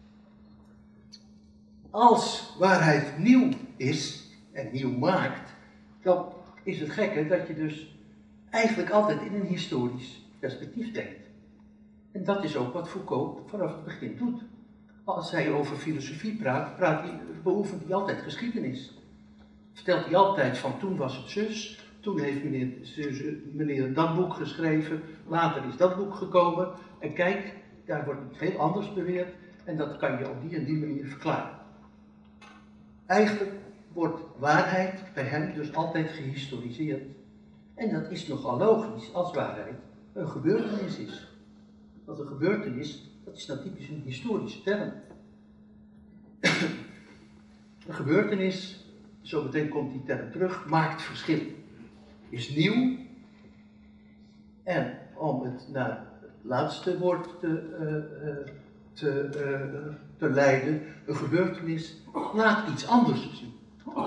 Als waarheid nieuw is en nieuw maakt, dan is het gekke dat je dus eigenlijk altijd in een historisch perspectief denkt. En dat is ook wat Foucault vanaf het begin doet. Als hij over filosofie praat, praat hij, beoefent hij altijd geschiedenis. Vertelt hij altijd van toen was het zus, toen heeft meneer, zus, meneer dat boek geschreven, later is dat boek gekomen. En kijk, daar wordt iets heel anders beweerd en dat kan je op die en die manier verklaren. Eigenlijk wordt waarheid bij hem dus altijd gehistoriseerd. En dat is nogal logisch als waarheid een gebeurtenis is. Want een gebeurtenis, dat is nou typisch een historische term. Een gebeurtenis, zo meteen komt die term terug, maakt verschil. Is nieuw. En om het naar het laatste woord te, uh, uh, te, uh, te leiden, een gebeurtenis laat iets anders zien.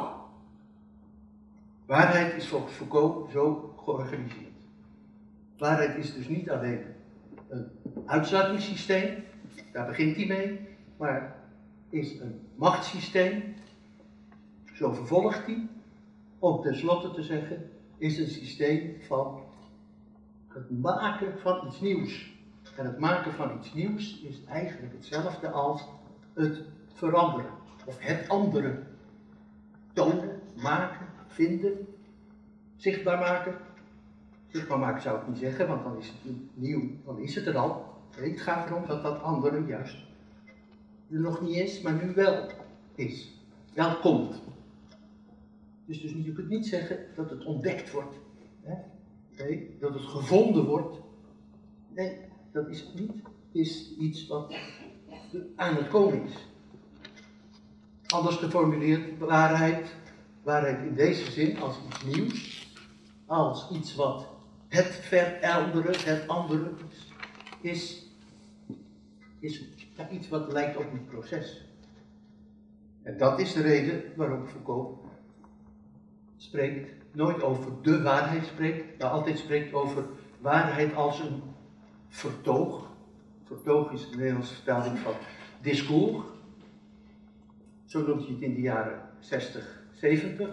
Waarheid is volgens Foucault zo georganiseerd. Waarheid is dus niet alleen een uitsluitingssysteem, daar begint hij mee, maar is een machtssysteem, zo vervolgt hij, om tenslotte te zeggen, is een systeem van het maken van iets nieuws. En het maken van iets nieuws is eigenlijk hetzelfde als het veranderen, of het andere. Tonen, maken, vinden, zichtbaar maken. Zichtbaar maken zou ik niet zeggen, want dan is het nieuw, dan is het er al. Nee, het gaat erom dat dat andere juist er nog niet is, maar nu wel is. Wel komt. Dus, dus je kunt niet zeggen dat het ontdekt wordt. Hè? Nee, dat het gevonden wordt. Nee, dat is niet. Het is iets wat aan het komen is. Anders geformuleerd, waarheid, waarheid in deze zin als iets nieuws, als iets wat het verelderen, het andere is, is, is ja, iets wat lijkt op een proces. En dat is de reden waarom Foucault spreekt, nooit over de waarheid spreekt, maar altijd spreekt over waarheid als een vertoog. Vertoog is de Nederlandse vertaling van discours. Zo noemt hij het in de jaren zestig, zeventig.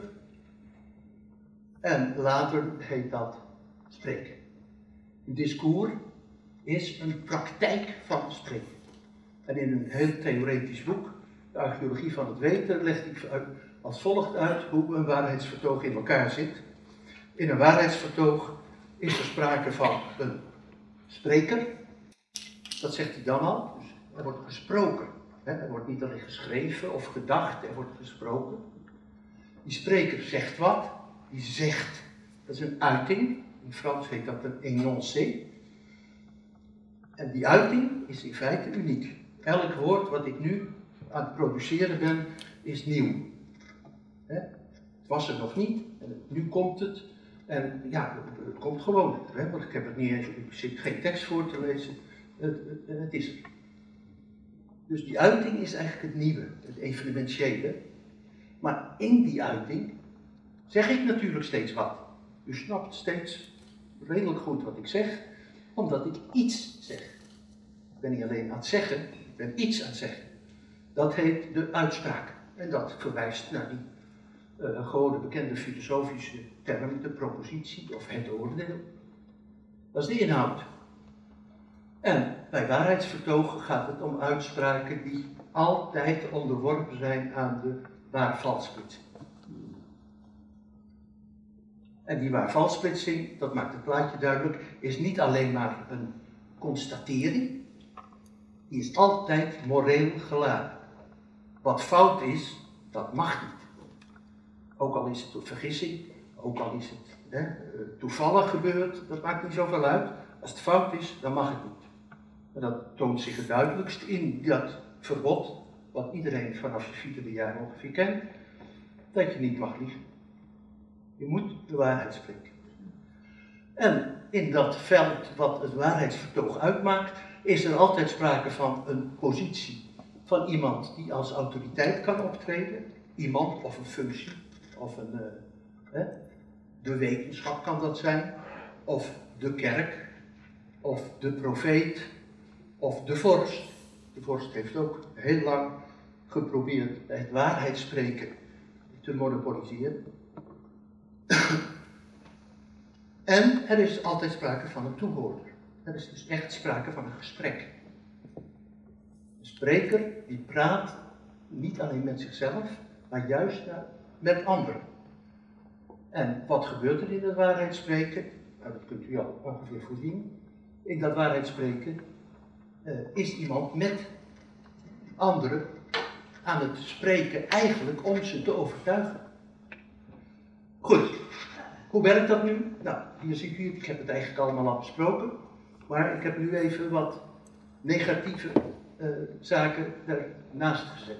En later heet dat spreken. Een discours is een praktijk van spreken. En in een heel theoretisch boek, de Archeologie van het Weten, legt hij als volgt uit hoe een waarheidsvertoog in elkaar zit. In een waarheidsvertoog is er sprake van een spreker. Dat zegt hij dan al. Dus er wordt gesproken. Er wordt niet alleen geschreven of gedacht, er wordt gesproken. Die spreker zegt wat, die zegt, dat is een uiting, in Frans heet dat een énoncé. En die uiting is in feite uniek. Elk woord wat ik nu aan het produceren ben, is nieuw. Het was er nog niet, en nu komt het. En ja, het komt gewoon, hè? Want ik heb het niet eens, ik zit geen tekst voor te lezen, het, het, het is er. Dus die uiting is eigenlijk het nieuwe, het evenementiële. Maar in die uiting zeg ik natuurlijk steeds wat. U snapt steeds redelijk goed wat ik zeg, omdat ik iets zeg. Ik ben niet alleen aan het zeggen, ik ben iets aan het zeggen. Dat heet de uitspraak. En dat verwijst naar die uh, gewone bekende filosofische term, de propositie of het oordeel. Dat is de inhoud. En bij waarheidsvertogen gaat het om uitspraken die altijd onderworpen zijn aan de waar-valsplitsing. En die waar-valsplitsing, dat maakt het plaatje duidelijk, is niet alleen maar een constatering, die is altijd moreel geladen. Wat fout is, dat mag niet. Ook al is het een vergissing, ook al is het hè, toevallig gebeurd, dat maakt niet zoveel uit. Als het fout is, dan mag het niet. En dat toont zich het duidelijkst in dat verbod, wat iedereen vanaf je vierde jaar ongeveer kent, dat je niet mag liegen. Je moet de waarheid spreken. En in dat veld wat het waarheidsvertoog uitmaakt, is er altijd sprake van een positie, van van iemand die als autoriteit kan optreden, iemand of een functie, of een, uh, hè, de wetenschap kan dat zijn, of de kerk, of de profeet, of de vorst. De vorst heeft ook heel lang geprobeerd het waarheidsspreken te monopoliseren. En er is altijd sprake van een toehoorder. Er is dus echt sprake van een gesprek. Een spreker die praat niet alleen met zichzelf, maar juist met anderen. En wat gebeurt er in het waarheidsspreken? Nou, dat kunt u al ongeveer voorzien. In dat waarheidsspreken uh, is iemand met anderen aan het spreken eigenlijk om ze te overtuigen. Goed, hoe werkt dat nu? Nou, hier ziet u, ik heb het eigenlijk allemaal al besproken, maar ik heb nu even wat negatieve uh, zaken ernaast gezet.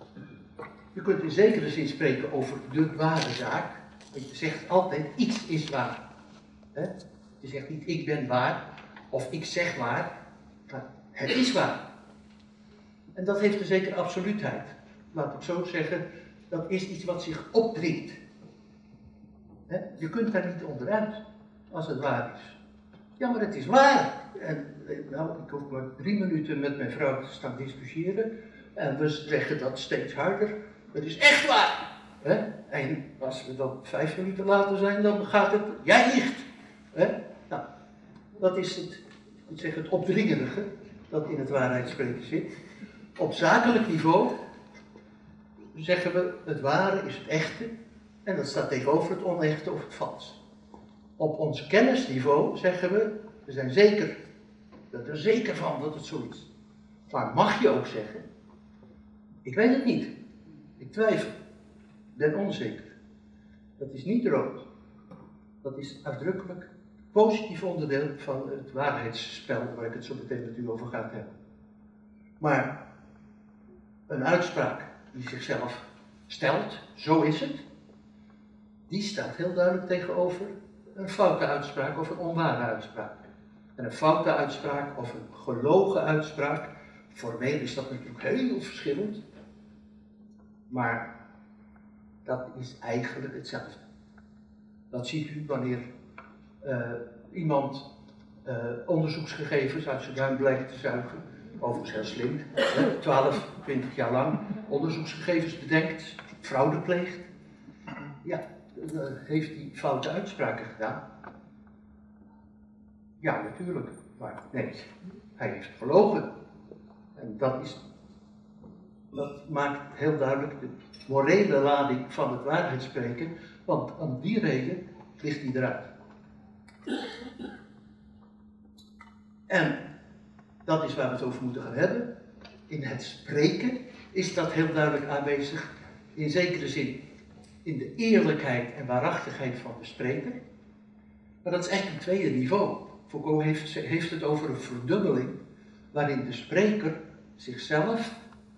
Je kunt in zekere zin spreken over de ware zaak, want je zegt altijd iets is waar. He? Je zegt niet ik ben waar, of ik zeg waar, maar het is waar. En dat heeft een zekere absoluutheid. Laat ik zo zeggen, dat is iets wat zich opdringt. He? Je kunt daar niet onderuit, als het waar is. Ja, maar het is waar. En nou, ik hoef maar drie minuten met mijn vrouw te staan discussiëren. En we zeggen dat steeds harder. Het is echt waar. He? En als we dan vijf minuten later zijn, dan gaat het, jij liegt. He? Nou, dat is het, ik zeg het opdringerige, dat in het waarheidsspreken zit. Op zakelijk niveau zeggen we, het ware is het echte. En dat staat tegenover het onechte of het vals. Op ons kennisniveau zeggen we, we zijn zeker, dat er zeker van dat het zo is. Maar mag je ook zeggen, ik weet het niet. Ik twijfel. Ik ben onzeker. Dat is niet rood. Dat is uitdrukkelijk positief onderdeel van het waarheidsspel waar ik het zo meteen met u over ga hebben. Maar een uitspraak die zichzelf stelt, zo is het, die staat heel duidelijk tegenover een foute uitspraak of een onware uitspraak. En een foute uitspraak of een gelogen uitspraak, formeel is dat natuurlijk heel verschillend, maar dat is eigenlijk hetzelfde. Dat ziet u wanneer uh, iemand uh, onderzoeksgegevens uit zijn duim blijkt te zuigen, overigens heel slim, twaalf, twintig jaar lang onderzoeksgegevens bedenkt, fraude pleegt. Ja, uh, heeft hij foute uitspraken gedaan? Ja, natuurlijk, maar nee, hij heeft gelogen. En dat, is, dat maakt heel duidelijk de morele lading van het waarheidsspreken, want om die reden ligt hij eruit. En dat is waar we het over moeten gaan hebben. In het spreken is dat heel duidelijk aanwezig, in zekere zin in de eerlijkheid en waarachtigheid van de spreker. Maar dat is eigenlijk een tweede niveau. Foucault heeft, heeft het over een verdubbeling, waarin de spreker zichzelf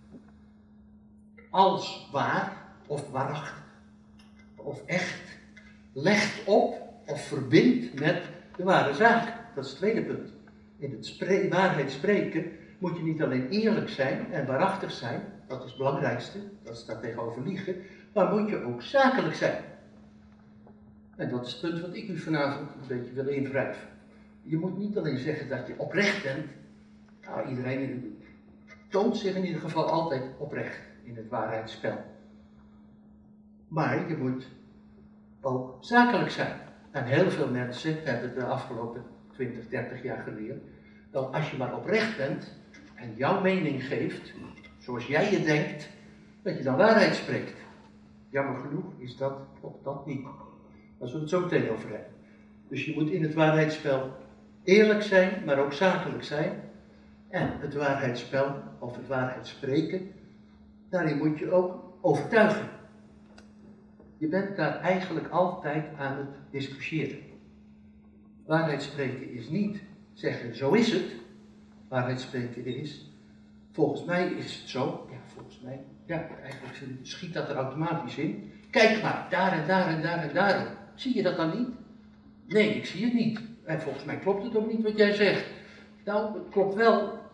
als waar of waarachtig of echt legt op of verbindt met de ware zaak. Dat is het tweede punt. In het spre- waarheid spreken moet je niet alleen eerlijk zijn en waarachtig zijn, dat is het belangrijkste, dat staat tegenover liegen, maar moet je ook zakelijk zijn. En dat is het punt wat ik u vanavond een beetje wil invrijven. Je moet niet alleen zeggen dat je oprecht bent, nou, iedereen toont zich in ieder geval altijd oprecht in het waarheidsspel. Maar je moet ook zakelijk zijn. En heel veel mensen hebben de afgelopen twintig, dertig jaar geleerd dat als je maar oprecht bent en jouw mening geeft, zoals jij je denkt, dat je dan waarheid spreekt. Jammer genoeg is dat op dat niet. Daar zullen we het zo meteen over hebben. Dus je moet in het waarheidsspel eerlijk zijn, maar ook zakelijk zijn. En het waarheidsspel, of het waarheidsspreken, daarin moet je ook overtuigen. Je bent daar eigenlijk altijd aan het discussiëren. Waarheidsspreken is niet zeggen, zo is het. Waarheidsspreken is, volgens mij is het zo. Ja, volgens mij, ja, eigenlijk schiet dat er automatisch in. Kijk maar, daar en daar en daar en daar. Zie je dat dan niet? Nee, ik zie het niet. En volgens mij klopt het ook niet wat jij zegt. Nou, het klopt wel,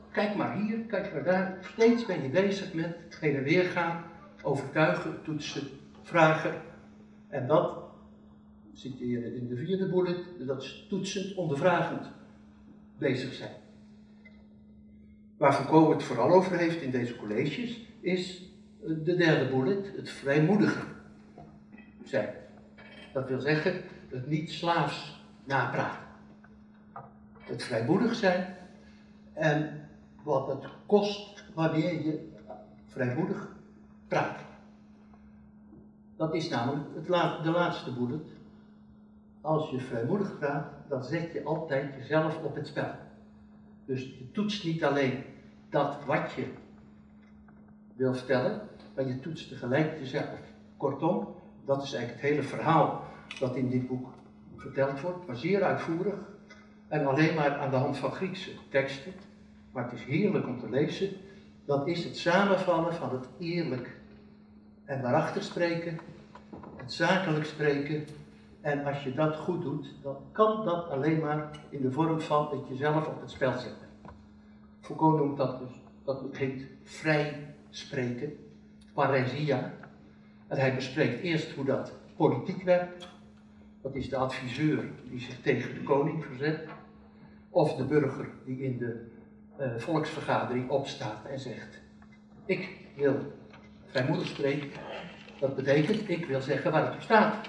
kijk maar hier, kijk maar daar. Steeds ben je bezig met heen en weer gaan, overtuigen, toetsen, vragen. En dat citeren in de vierde bullet, dat is toetsend, ondervragend bezig zijn. Waar Foucault het vooral over heeft in deze colleges, is de derde bullet, het vrijmoediger zijn. Dat wil zeggen, het niet slaafs napraten. Het vrijmoedig zijn en wat het kost wanneer je vrijmoedig praat. Dat is namelijk het la de laatste bullet. Als je vrijmoedig praat, dan zet je altijd jezelf op het spel. Dus je toetst niet alleen dat wat je wil vertellen, maar je toetst tegelijk jezelf. Kortom, dat is eigenlijk het hele verhaal dat in dit boek verteld wordt, maar zeer uitvoerig en alleen maar aan de hand van Griekse teksten. Maar het is heerlijk om te lezen. Dat is het samenvallen van het eerlijk en waarachtig spreken, het zakelijk spreken. En als je dat goed doet, dan kan dat alleen maar in de vorm van dat je zelf op het spel zet. Foucault noemt dat dus, dat heet vrij spreken, paresia. En hij bespreekt eerst hoe dat politiek werkt. Dat is de adviseur die zich tegen de koning verzet. Of de burger die in de uh, volksvergadering opstaat en zegt: ik wil vrijmoedig spreken. Dat betekent, ik wil zeggen waar het op staat.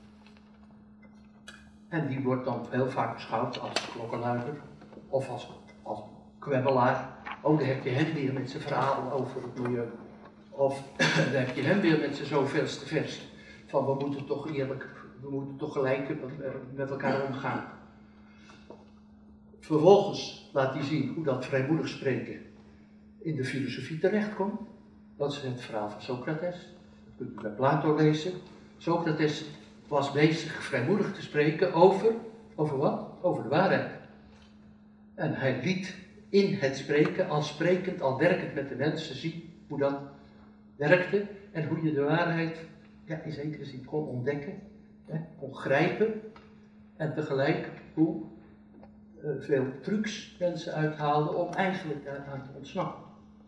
En die wordt dan heel vaak beschouwd als klokkenluider of als, als kwebbelaar. Oh, dan heb je hem weer met zijn verhaal over het milieu. Of dan heb je hem weer met zijn zoveelste vers. Van we moeten toch eerlijk, we moeten toch gelijk met elkaar omgaan. Vervolgens laat hij zien hoe dat vrijmoedig spreken in de filosofie terechtkomt. Dat is het verhaal van Socrates. Dat kunt u bij Plato lezen. Socrates was bezig vrijmoedig te spreken over, over wat? Over de waarheid. En hij liet in het spreken, al sprekend, al werkend met de mensen, zien hoe dat werkte en hoe je de waarheid ja, in zekere zin kon ontdekken, hè, kon grijpen en tegelijk hoe uh, veel trucs mensen uithaalden om eigenlijk daaraan te ontsnappen.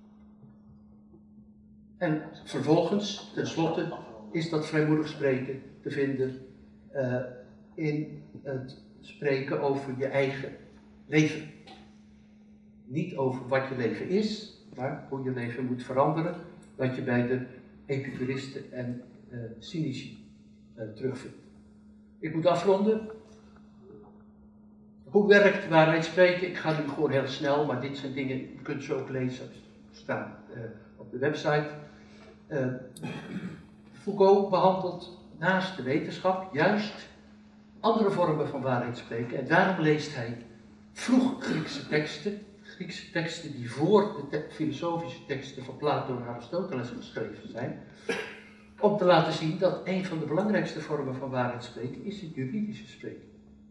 En vervolgens, tenslotte, is dat vrijmoedig spreken te vinden uh, in het spreken over je eigen leven. Niet over wat je leven is, maar hoe je leven moet veranderen, wat je bij de epicuristen en uh, cynici uh, terugvindt. Ik moet afronden. Hoe werkt waarheid spreken? Ik ga nu gewoon heel snel, maar dit zijn dingen, je kunt ze ook lezen, staan uh, op de website. Uh, Foucault behandelt naast de wetenschap juist andere vormen van waarheid spreken. En daarom leest hij vroeg Griekse teksten, Griekse teksten die voor de te filosofische teksten van Plato en Aristoteles geschreven zijn, om te laten zien dat een van de belangrijkste vormen van waarheid spreken is het juridische spreken.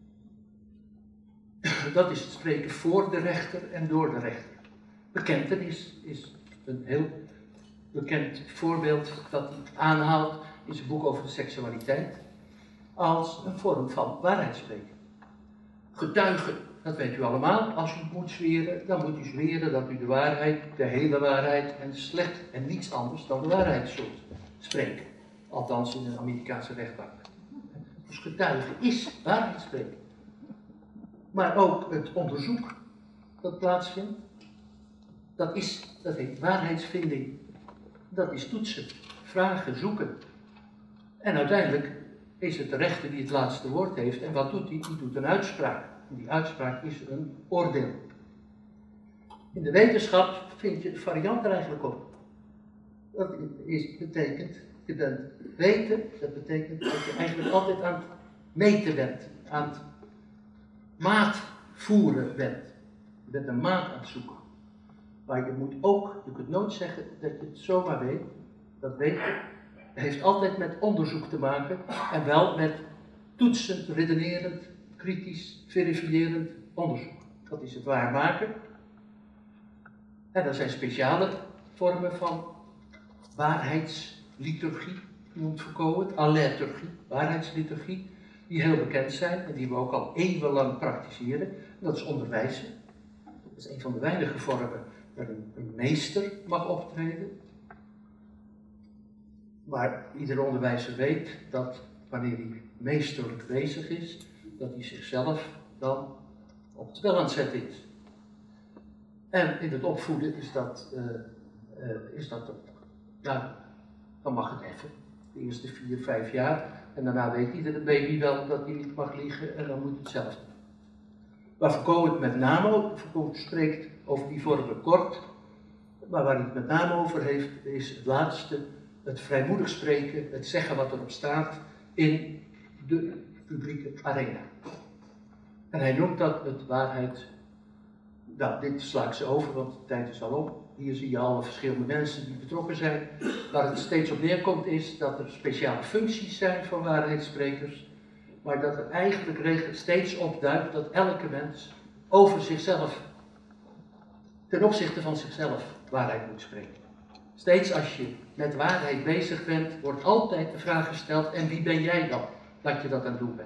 Dat is het spreken voor de rechter en door de rechter. Bekentenis is een heel bekend voorbeeld dat hij aanhaalt in zijn boek over de seksualiteit als een vorm van waarheid spreken. Getuigen, dat weet u allemaal, als u moet zweren, dan moet u zweren dat u de waarheid, de hele waarheid en slecht en niets anders dan de waarheid zult spreken. Althans in een Amerikaanse rechtbank. Dus getuigen is waarheid spreken. Maar ook het onderzoek dat plaatsvindt, dat is, dat heet waarheidsvinding. Dat is toetsen, vragen, zoeken. En uiteindelijk is het de rechter die het laatste woord heeft. En wat doet hij? Die doet een uitspraak. En die uitspraak is een oordeel. In de wetenschap vind je de variant er eigenlijk op. Dat is, betekent, je bent weten, dat betekent dat je eigenlijk altijd aan het meten bent. Aan het maatvoeren bent. Je bent een maat aan het zoeken. Maar je moet ook, je kunt nooit zeggen dat je het zomaar weet. Dat weten heeft altijd met onderzoek te maken en wel met toetsend, redenerend, kritisch, verifierend onderzoek. Dat is het waarmaken. En er zijn speciale vormen van waarheidsliturgie, noemt Foucault het, alliturgie, waarheidsliturgie, die heel bekend zijn en die we ook al eeuwenlang praktiseren. Dat is onderwijzen. Dat is een van de weinige vormen waar een, een meester mag optreden. Maar iedere onderwijzer weet dat wanneer hij meesterlijk bezig is, dat hij zichzelf dan op het spel aan het zetten is. En in het opvoeden is dat, uh, uh, is dat ook, ja, dan mag het even. De eerste vier, vijf jaar. En daarna weet iedere baby wel dat hij niet mag liegen en dan moet het zelf doen. Waar Foucault het met name, Foucault spreekt over die vormen kort, maar waar hij het met name over heeft, is het laatste, het vrijmoedig spreken, het zeggen wat erop staat in de publieke arena. En hij noemt dat het waarheid. Nou, dit sla ik ze over, want de tijd is al op. Hier zie je alle verschillende mensen die betrokken zijn. Waar het steeds op neerkomt is dat er speciale functies zijn van waarheidssprekers, maar dat er eigenlijk steeds opduikt dat elke mens over zichzelf, ten opzichte van zichzelf, waarheid moet spreken. Steeds als je met waarheid bezig bent, wordt altijd de vraag gesteld, en wie ben jij dan, dat je dat aan het doen bent?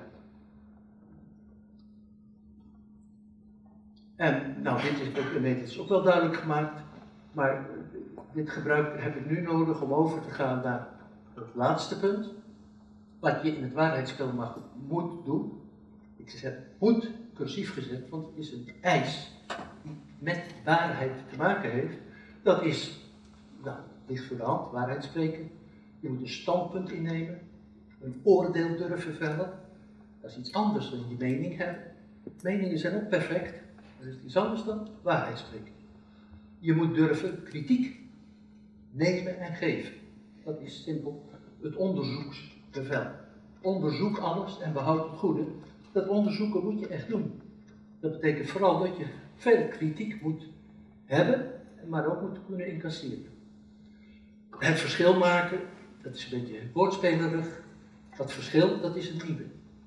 En, nou, dit is, dit is ook wel duidelijk gemaakt, maar dit gebruik heb ik nu nodig om over te gaan naar het laatste punt. Wat je in het waarheidsspel mag, moet doen. Ik zeg moet, cursief gezet, want het is een eis die met waarheid te maken heeft. Dat is, nou, ligt voor de hand, waarheid spreken. Je moet een standpunt innemen, een oordeel durven vellen. Dat is iets anders dan je mening hebben. Meningen zijn ook perfect. Dat is iets anders dan waarheid spreken. Je moet durven kritiek nemen en geven. Dat is simpel het onderzoeksbevel. Onderzoek alles en behoud het goede. Dat onderzoeken moet je echt doen. Dat betekent vooral dat je veel kritiek moet hebben, maar ook moet kunnen incasseren. Het verschil maken, dat is een beetje woordspelerig. Dat verschil, dat is het nieuwe.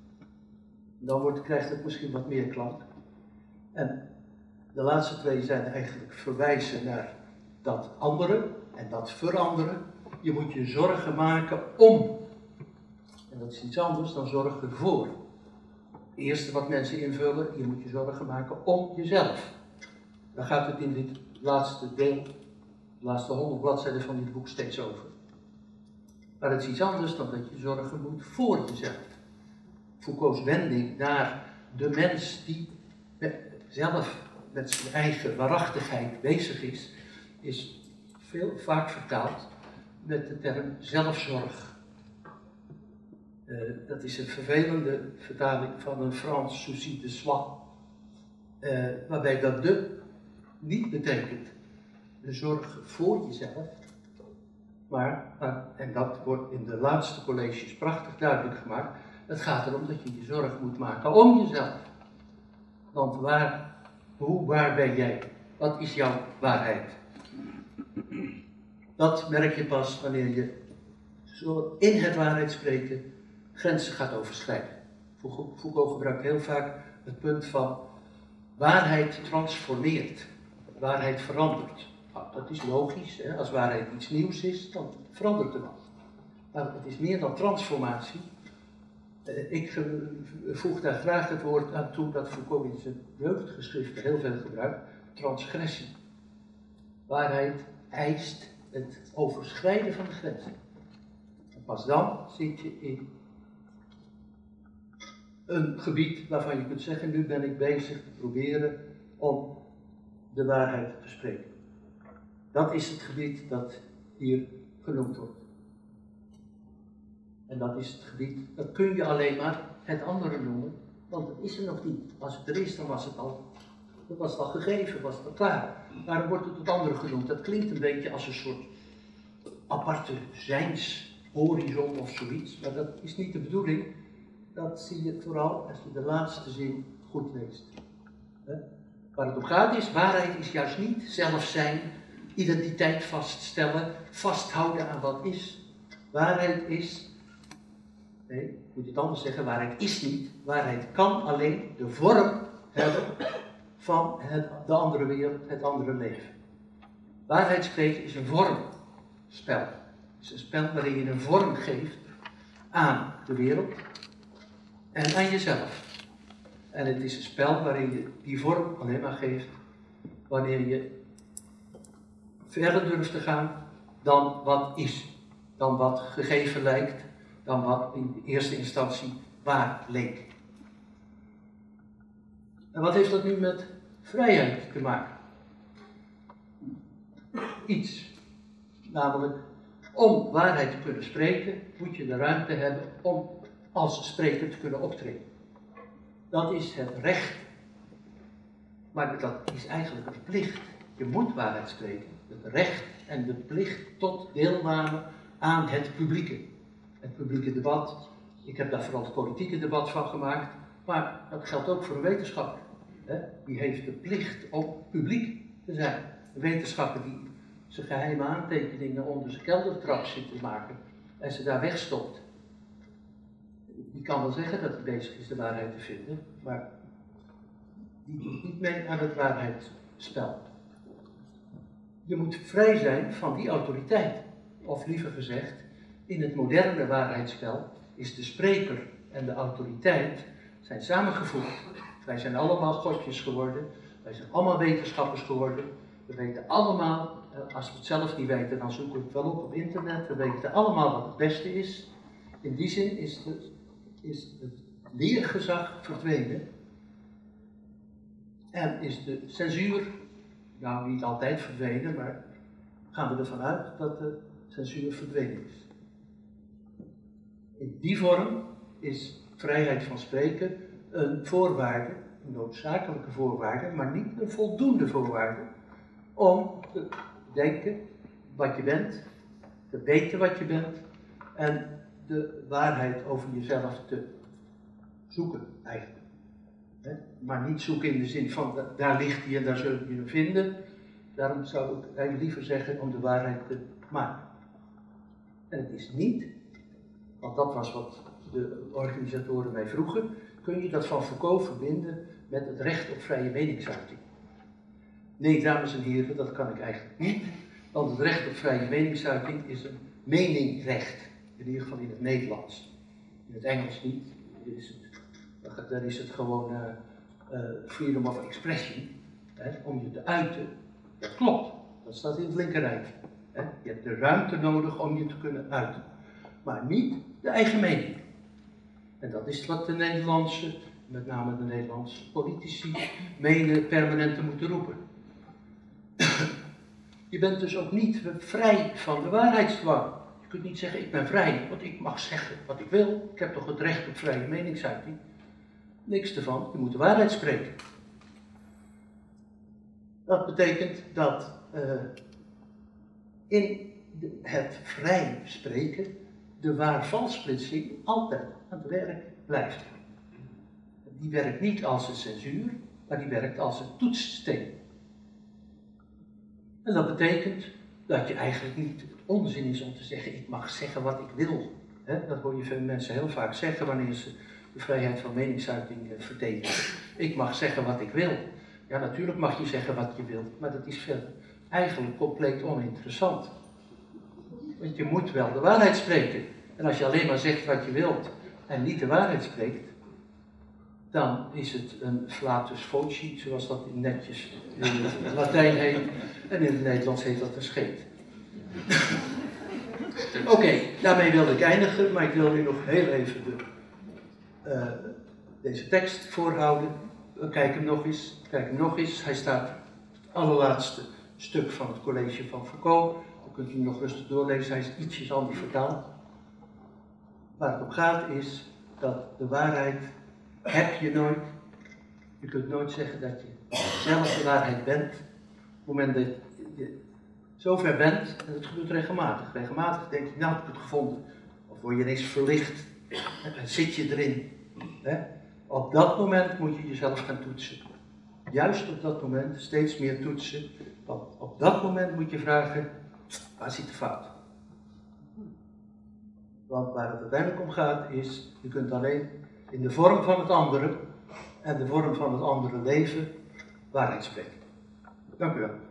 Dan wordt, krijgt het misschien wat meer klank. En de laatste twee zijn eigenlijk verwijzen naar dat andere en dat veranderen. Je moet je zorgen maken om. En dat is iets anders dan zorgen voor. Het eerste wat mensen invullen, je moet je zorgen maken om jezelf. Daar gaat het in dit laatste deel, de laatste honderd bladzijden van dit boek steeds over. Maar het is iets anders dan dat je zorgen moet voor jezelf. Foucault's wending naar de mens die zelf met zijn eigen waarachtigheid bezig is, is veel vaak vertaald met de term zelfzorg. Uh, dat is een vervelende vertaling van een Frans souci de soi, uh, waarbij dat de niet betekent de zorg voor jezelf, maar, uh, en dat wordt in de laatste colleges prachtig duidelijk gemaakt, het gaat erom dat je je zorg moet maken om jezelf. Want waar, hoe waar ben jij? Wat is jouw waarheid? Dat merk je pas wanneer je zo in het waarheid spreken grenzen gaat overschrijden. Foucault gebruikt heel vaak het punt van waarheid transformeert, waarheid verandert. Nou, dat is logisch, hè? Als waarheid iets nieuws is, dan verandert er wat. Maar het is meer dan transformatie. Ik voeg daar graag het woord aan toe dat Foucault in zijn jeugdgeschriften heel veel gebruikt, transgressie. Waarheid eist het overschrijden van de grenzen. En pas dan zit je in een gebied waarvan je kunt zeggen, nu ben ik bezig te proberen om de waarheid te spreken. Dat is het gebied dat hier genoemd wordt. En dat is het gebied, dat kun je alleen maar het andere noemen, want het is er nog niet. Als het er is, dan was het al, dan was het al gegeven, was het al klaar. Waarom wordt het het andere genoemd? Dat klinkt een beetje als een soort aparte zijnshorizon of zoiets, maar dat is niet de bedoeling. Dat zie je vooral als je de laatste zin goed leest. Waar het om gaat is, waarheid is juist niet zelf zijn, identiteit vaststellen, vasthouden aan wat is. Waarheid is, nee, ik moet het anders zeggen, waarheid is niet. Waarheid kan alleen de vorm hebben van het, de andere wereld, het andere leven. Waarheid spreken is een vormspel. Het is een spel waarin je een vorm geeft aan de wereld en aan jezelf. En het is een spel waarin je die vorm alleen maar geeft wanneer je verder durft te gaan dan wat is, dan wat gegeven lijkt, dan wat in eerste instantie waar leek. En wat heeft dat nu met vrijheid te maken? Iets. Namelijk, om waarheid te kunnen spreken, moet je de ruimte hebben om als spreker te kunnen optreden. Dat is het recht. Maar dat is eigenlijk een plicht. Je moet waarheid spreken. Het recht en de plicht tot deelname aan het publieke. Het publieke debat. Ik heb daar vooral het politieke debat van gemaakt. Maar dat geldt ook voor een wetenschapper. Die heeft de plicht om publiek te zijn. Een wetenschapper die zijn geheime aantekeningen onder zijn keldertrap zit te maken en ze daar wegstopt. Die kan wel zeggen dat hij bezig is de waarheid te vinden, maar die doet niet mee aan het waarheidsspel. Je moet vrij zijn van die autoriteit. Of liever gezegd, in het moderne waarheidsspel is de spreker en de autoriteit zijn samengevoegd. Wij zijn allemaal godjes geworden, wij zijn allemaal wetenschappers geworden. We weten allemaal, als we het zelf niet weten, dan zoeken we het wel op op internet. We weten allemaal wat het beste is. In die zin is het, is het leergezag verdwenen. En is de censuur, nou niet altijd verdwenen, maar gaan we ervan uit dat de censuur verdwenen is. In die vorm is vrijheid van spreken een voorwaarde, een noodzakelijke voorwaarde, maar niet een voldoende voorwaarde om te denken wat je bent, te weten wat je bent en de waarheid over jezelf te zoeken eigenlijk. He? Maar niet zoeken in de zin van daar ligt hij en daar zul je hem vinden. Daarom zou ik eigenlijk liever zeggen om de waarheid te maken. En het is niet, want dat was wat de organisatoren mij vroegen, kun je dat van Foucault verbinden met het recht op vrije meningsuiting. Nee, dames en heren, dat kan ik eigenlijk niet, want het recht op vrije meningsuiting is een meningrecht, in ieder geval in het Nederlands. In het Engels niet, daar is het, daar is het gewoon uh, uh, freedom of expression, hè, om je te uiten. Dat klopt, dat staat in het linkerrijtje. Hè. Je hebt de ruimte nodig om je te kunnen uiten, maar niet de eigen mening. En dat is wat de Nederlandse, met name de Nederlandse politici, menen permanent te moeten roepen. Je bent dus ook niet vrij van de waarheidsdwang. Je kunt niet zeggen, ik ben vrij, want ik mag zeggen wat ik wil. Ik heb toch het recht op vrije meningsuiting. Niks ervan, je moet de waarheid spreken. Dat betekent dat uh, in de, het vrij spreken de waar-valsplitsing altijd aan het werk blijft. Die werkt niet als een censuur, maar die werkt als een toetssteen. En dat betekent dat je eigenlijk niet het onzin is om te zeggen, ik mag zeggen wat ik wil. He, dat hoor je veel mensen heel vaak zeggen wanneer ze de vrijheid van meningsuiting uh, verdedigen. Ik mag zeggen wat ik wil. Ja, natuurlijk mag je zeggen wat je wilt, maar dat is veel, eigenlijk compleet oninteressant. Want je moet wel de waarheid spreken. En als je alleen maar zegt wat je wilt en niet de waarheid spreekt, dan is het een flatus voci, zoals dat netjes in het Latijn heet. En in het Nederlands heet dat een scheet. Oké, okay, daarmee wilde ik eindigen, maar ik wil nu nog heel even de, uh, deze tekst voorhouden. Kijk hem nog eens, kijk hem nog eens. Hij staat op het allerlaatste stuk van het college van Foucault. Dan kunt u hem nog rustig doorlezen, hij is ietsjes anders vertaald. Waar het om gaat is dat de waarheid heb je nooit. Je kunt nooit zeggen dat je zelf de waarheid bent. Op het moment dat je zover bent, en dat gebeurt regelmatig. Regelmatig denk je, nou heb ik het gevonden. Of word je ineens verlicht en zit je erin. Hè? Op dat moment moet je jezelf gaan toetsen. Juist op dat moment steeds meer toetsen. Want op dat moment moet je vragen, waar zit de fout? Want waar het uiteindelijk om gaat is, je kunt alleen in de vorm van het andere en de vorm van het andere leven waarheid spreken. Dank u wel.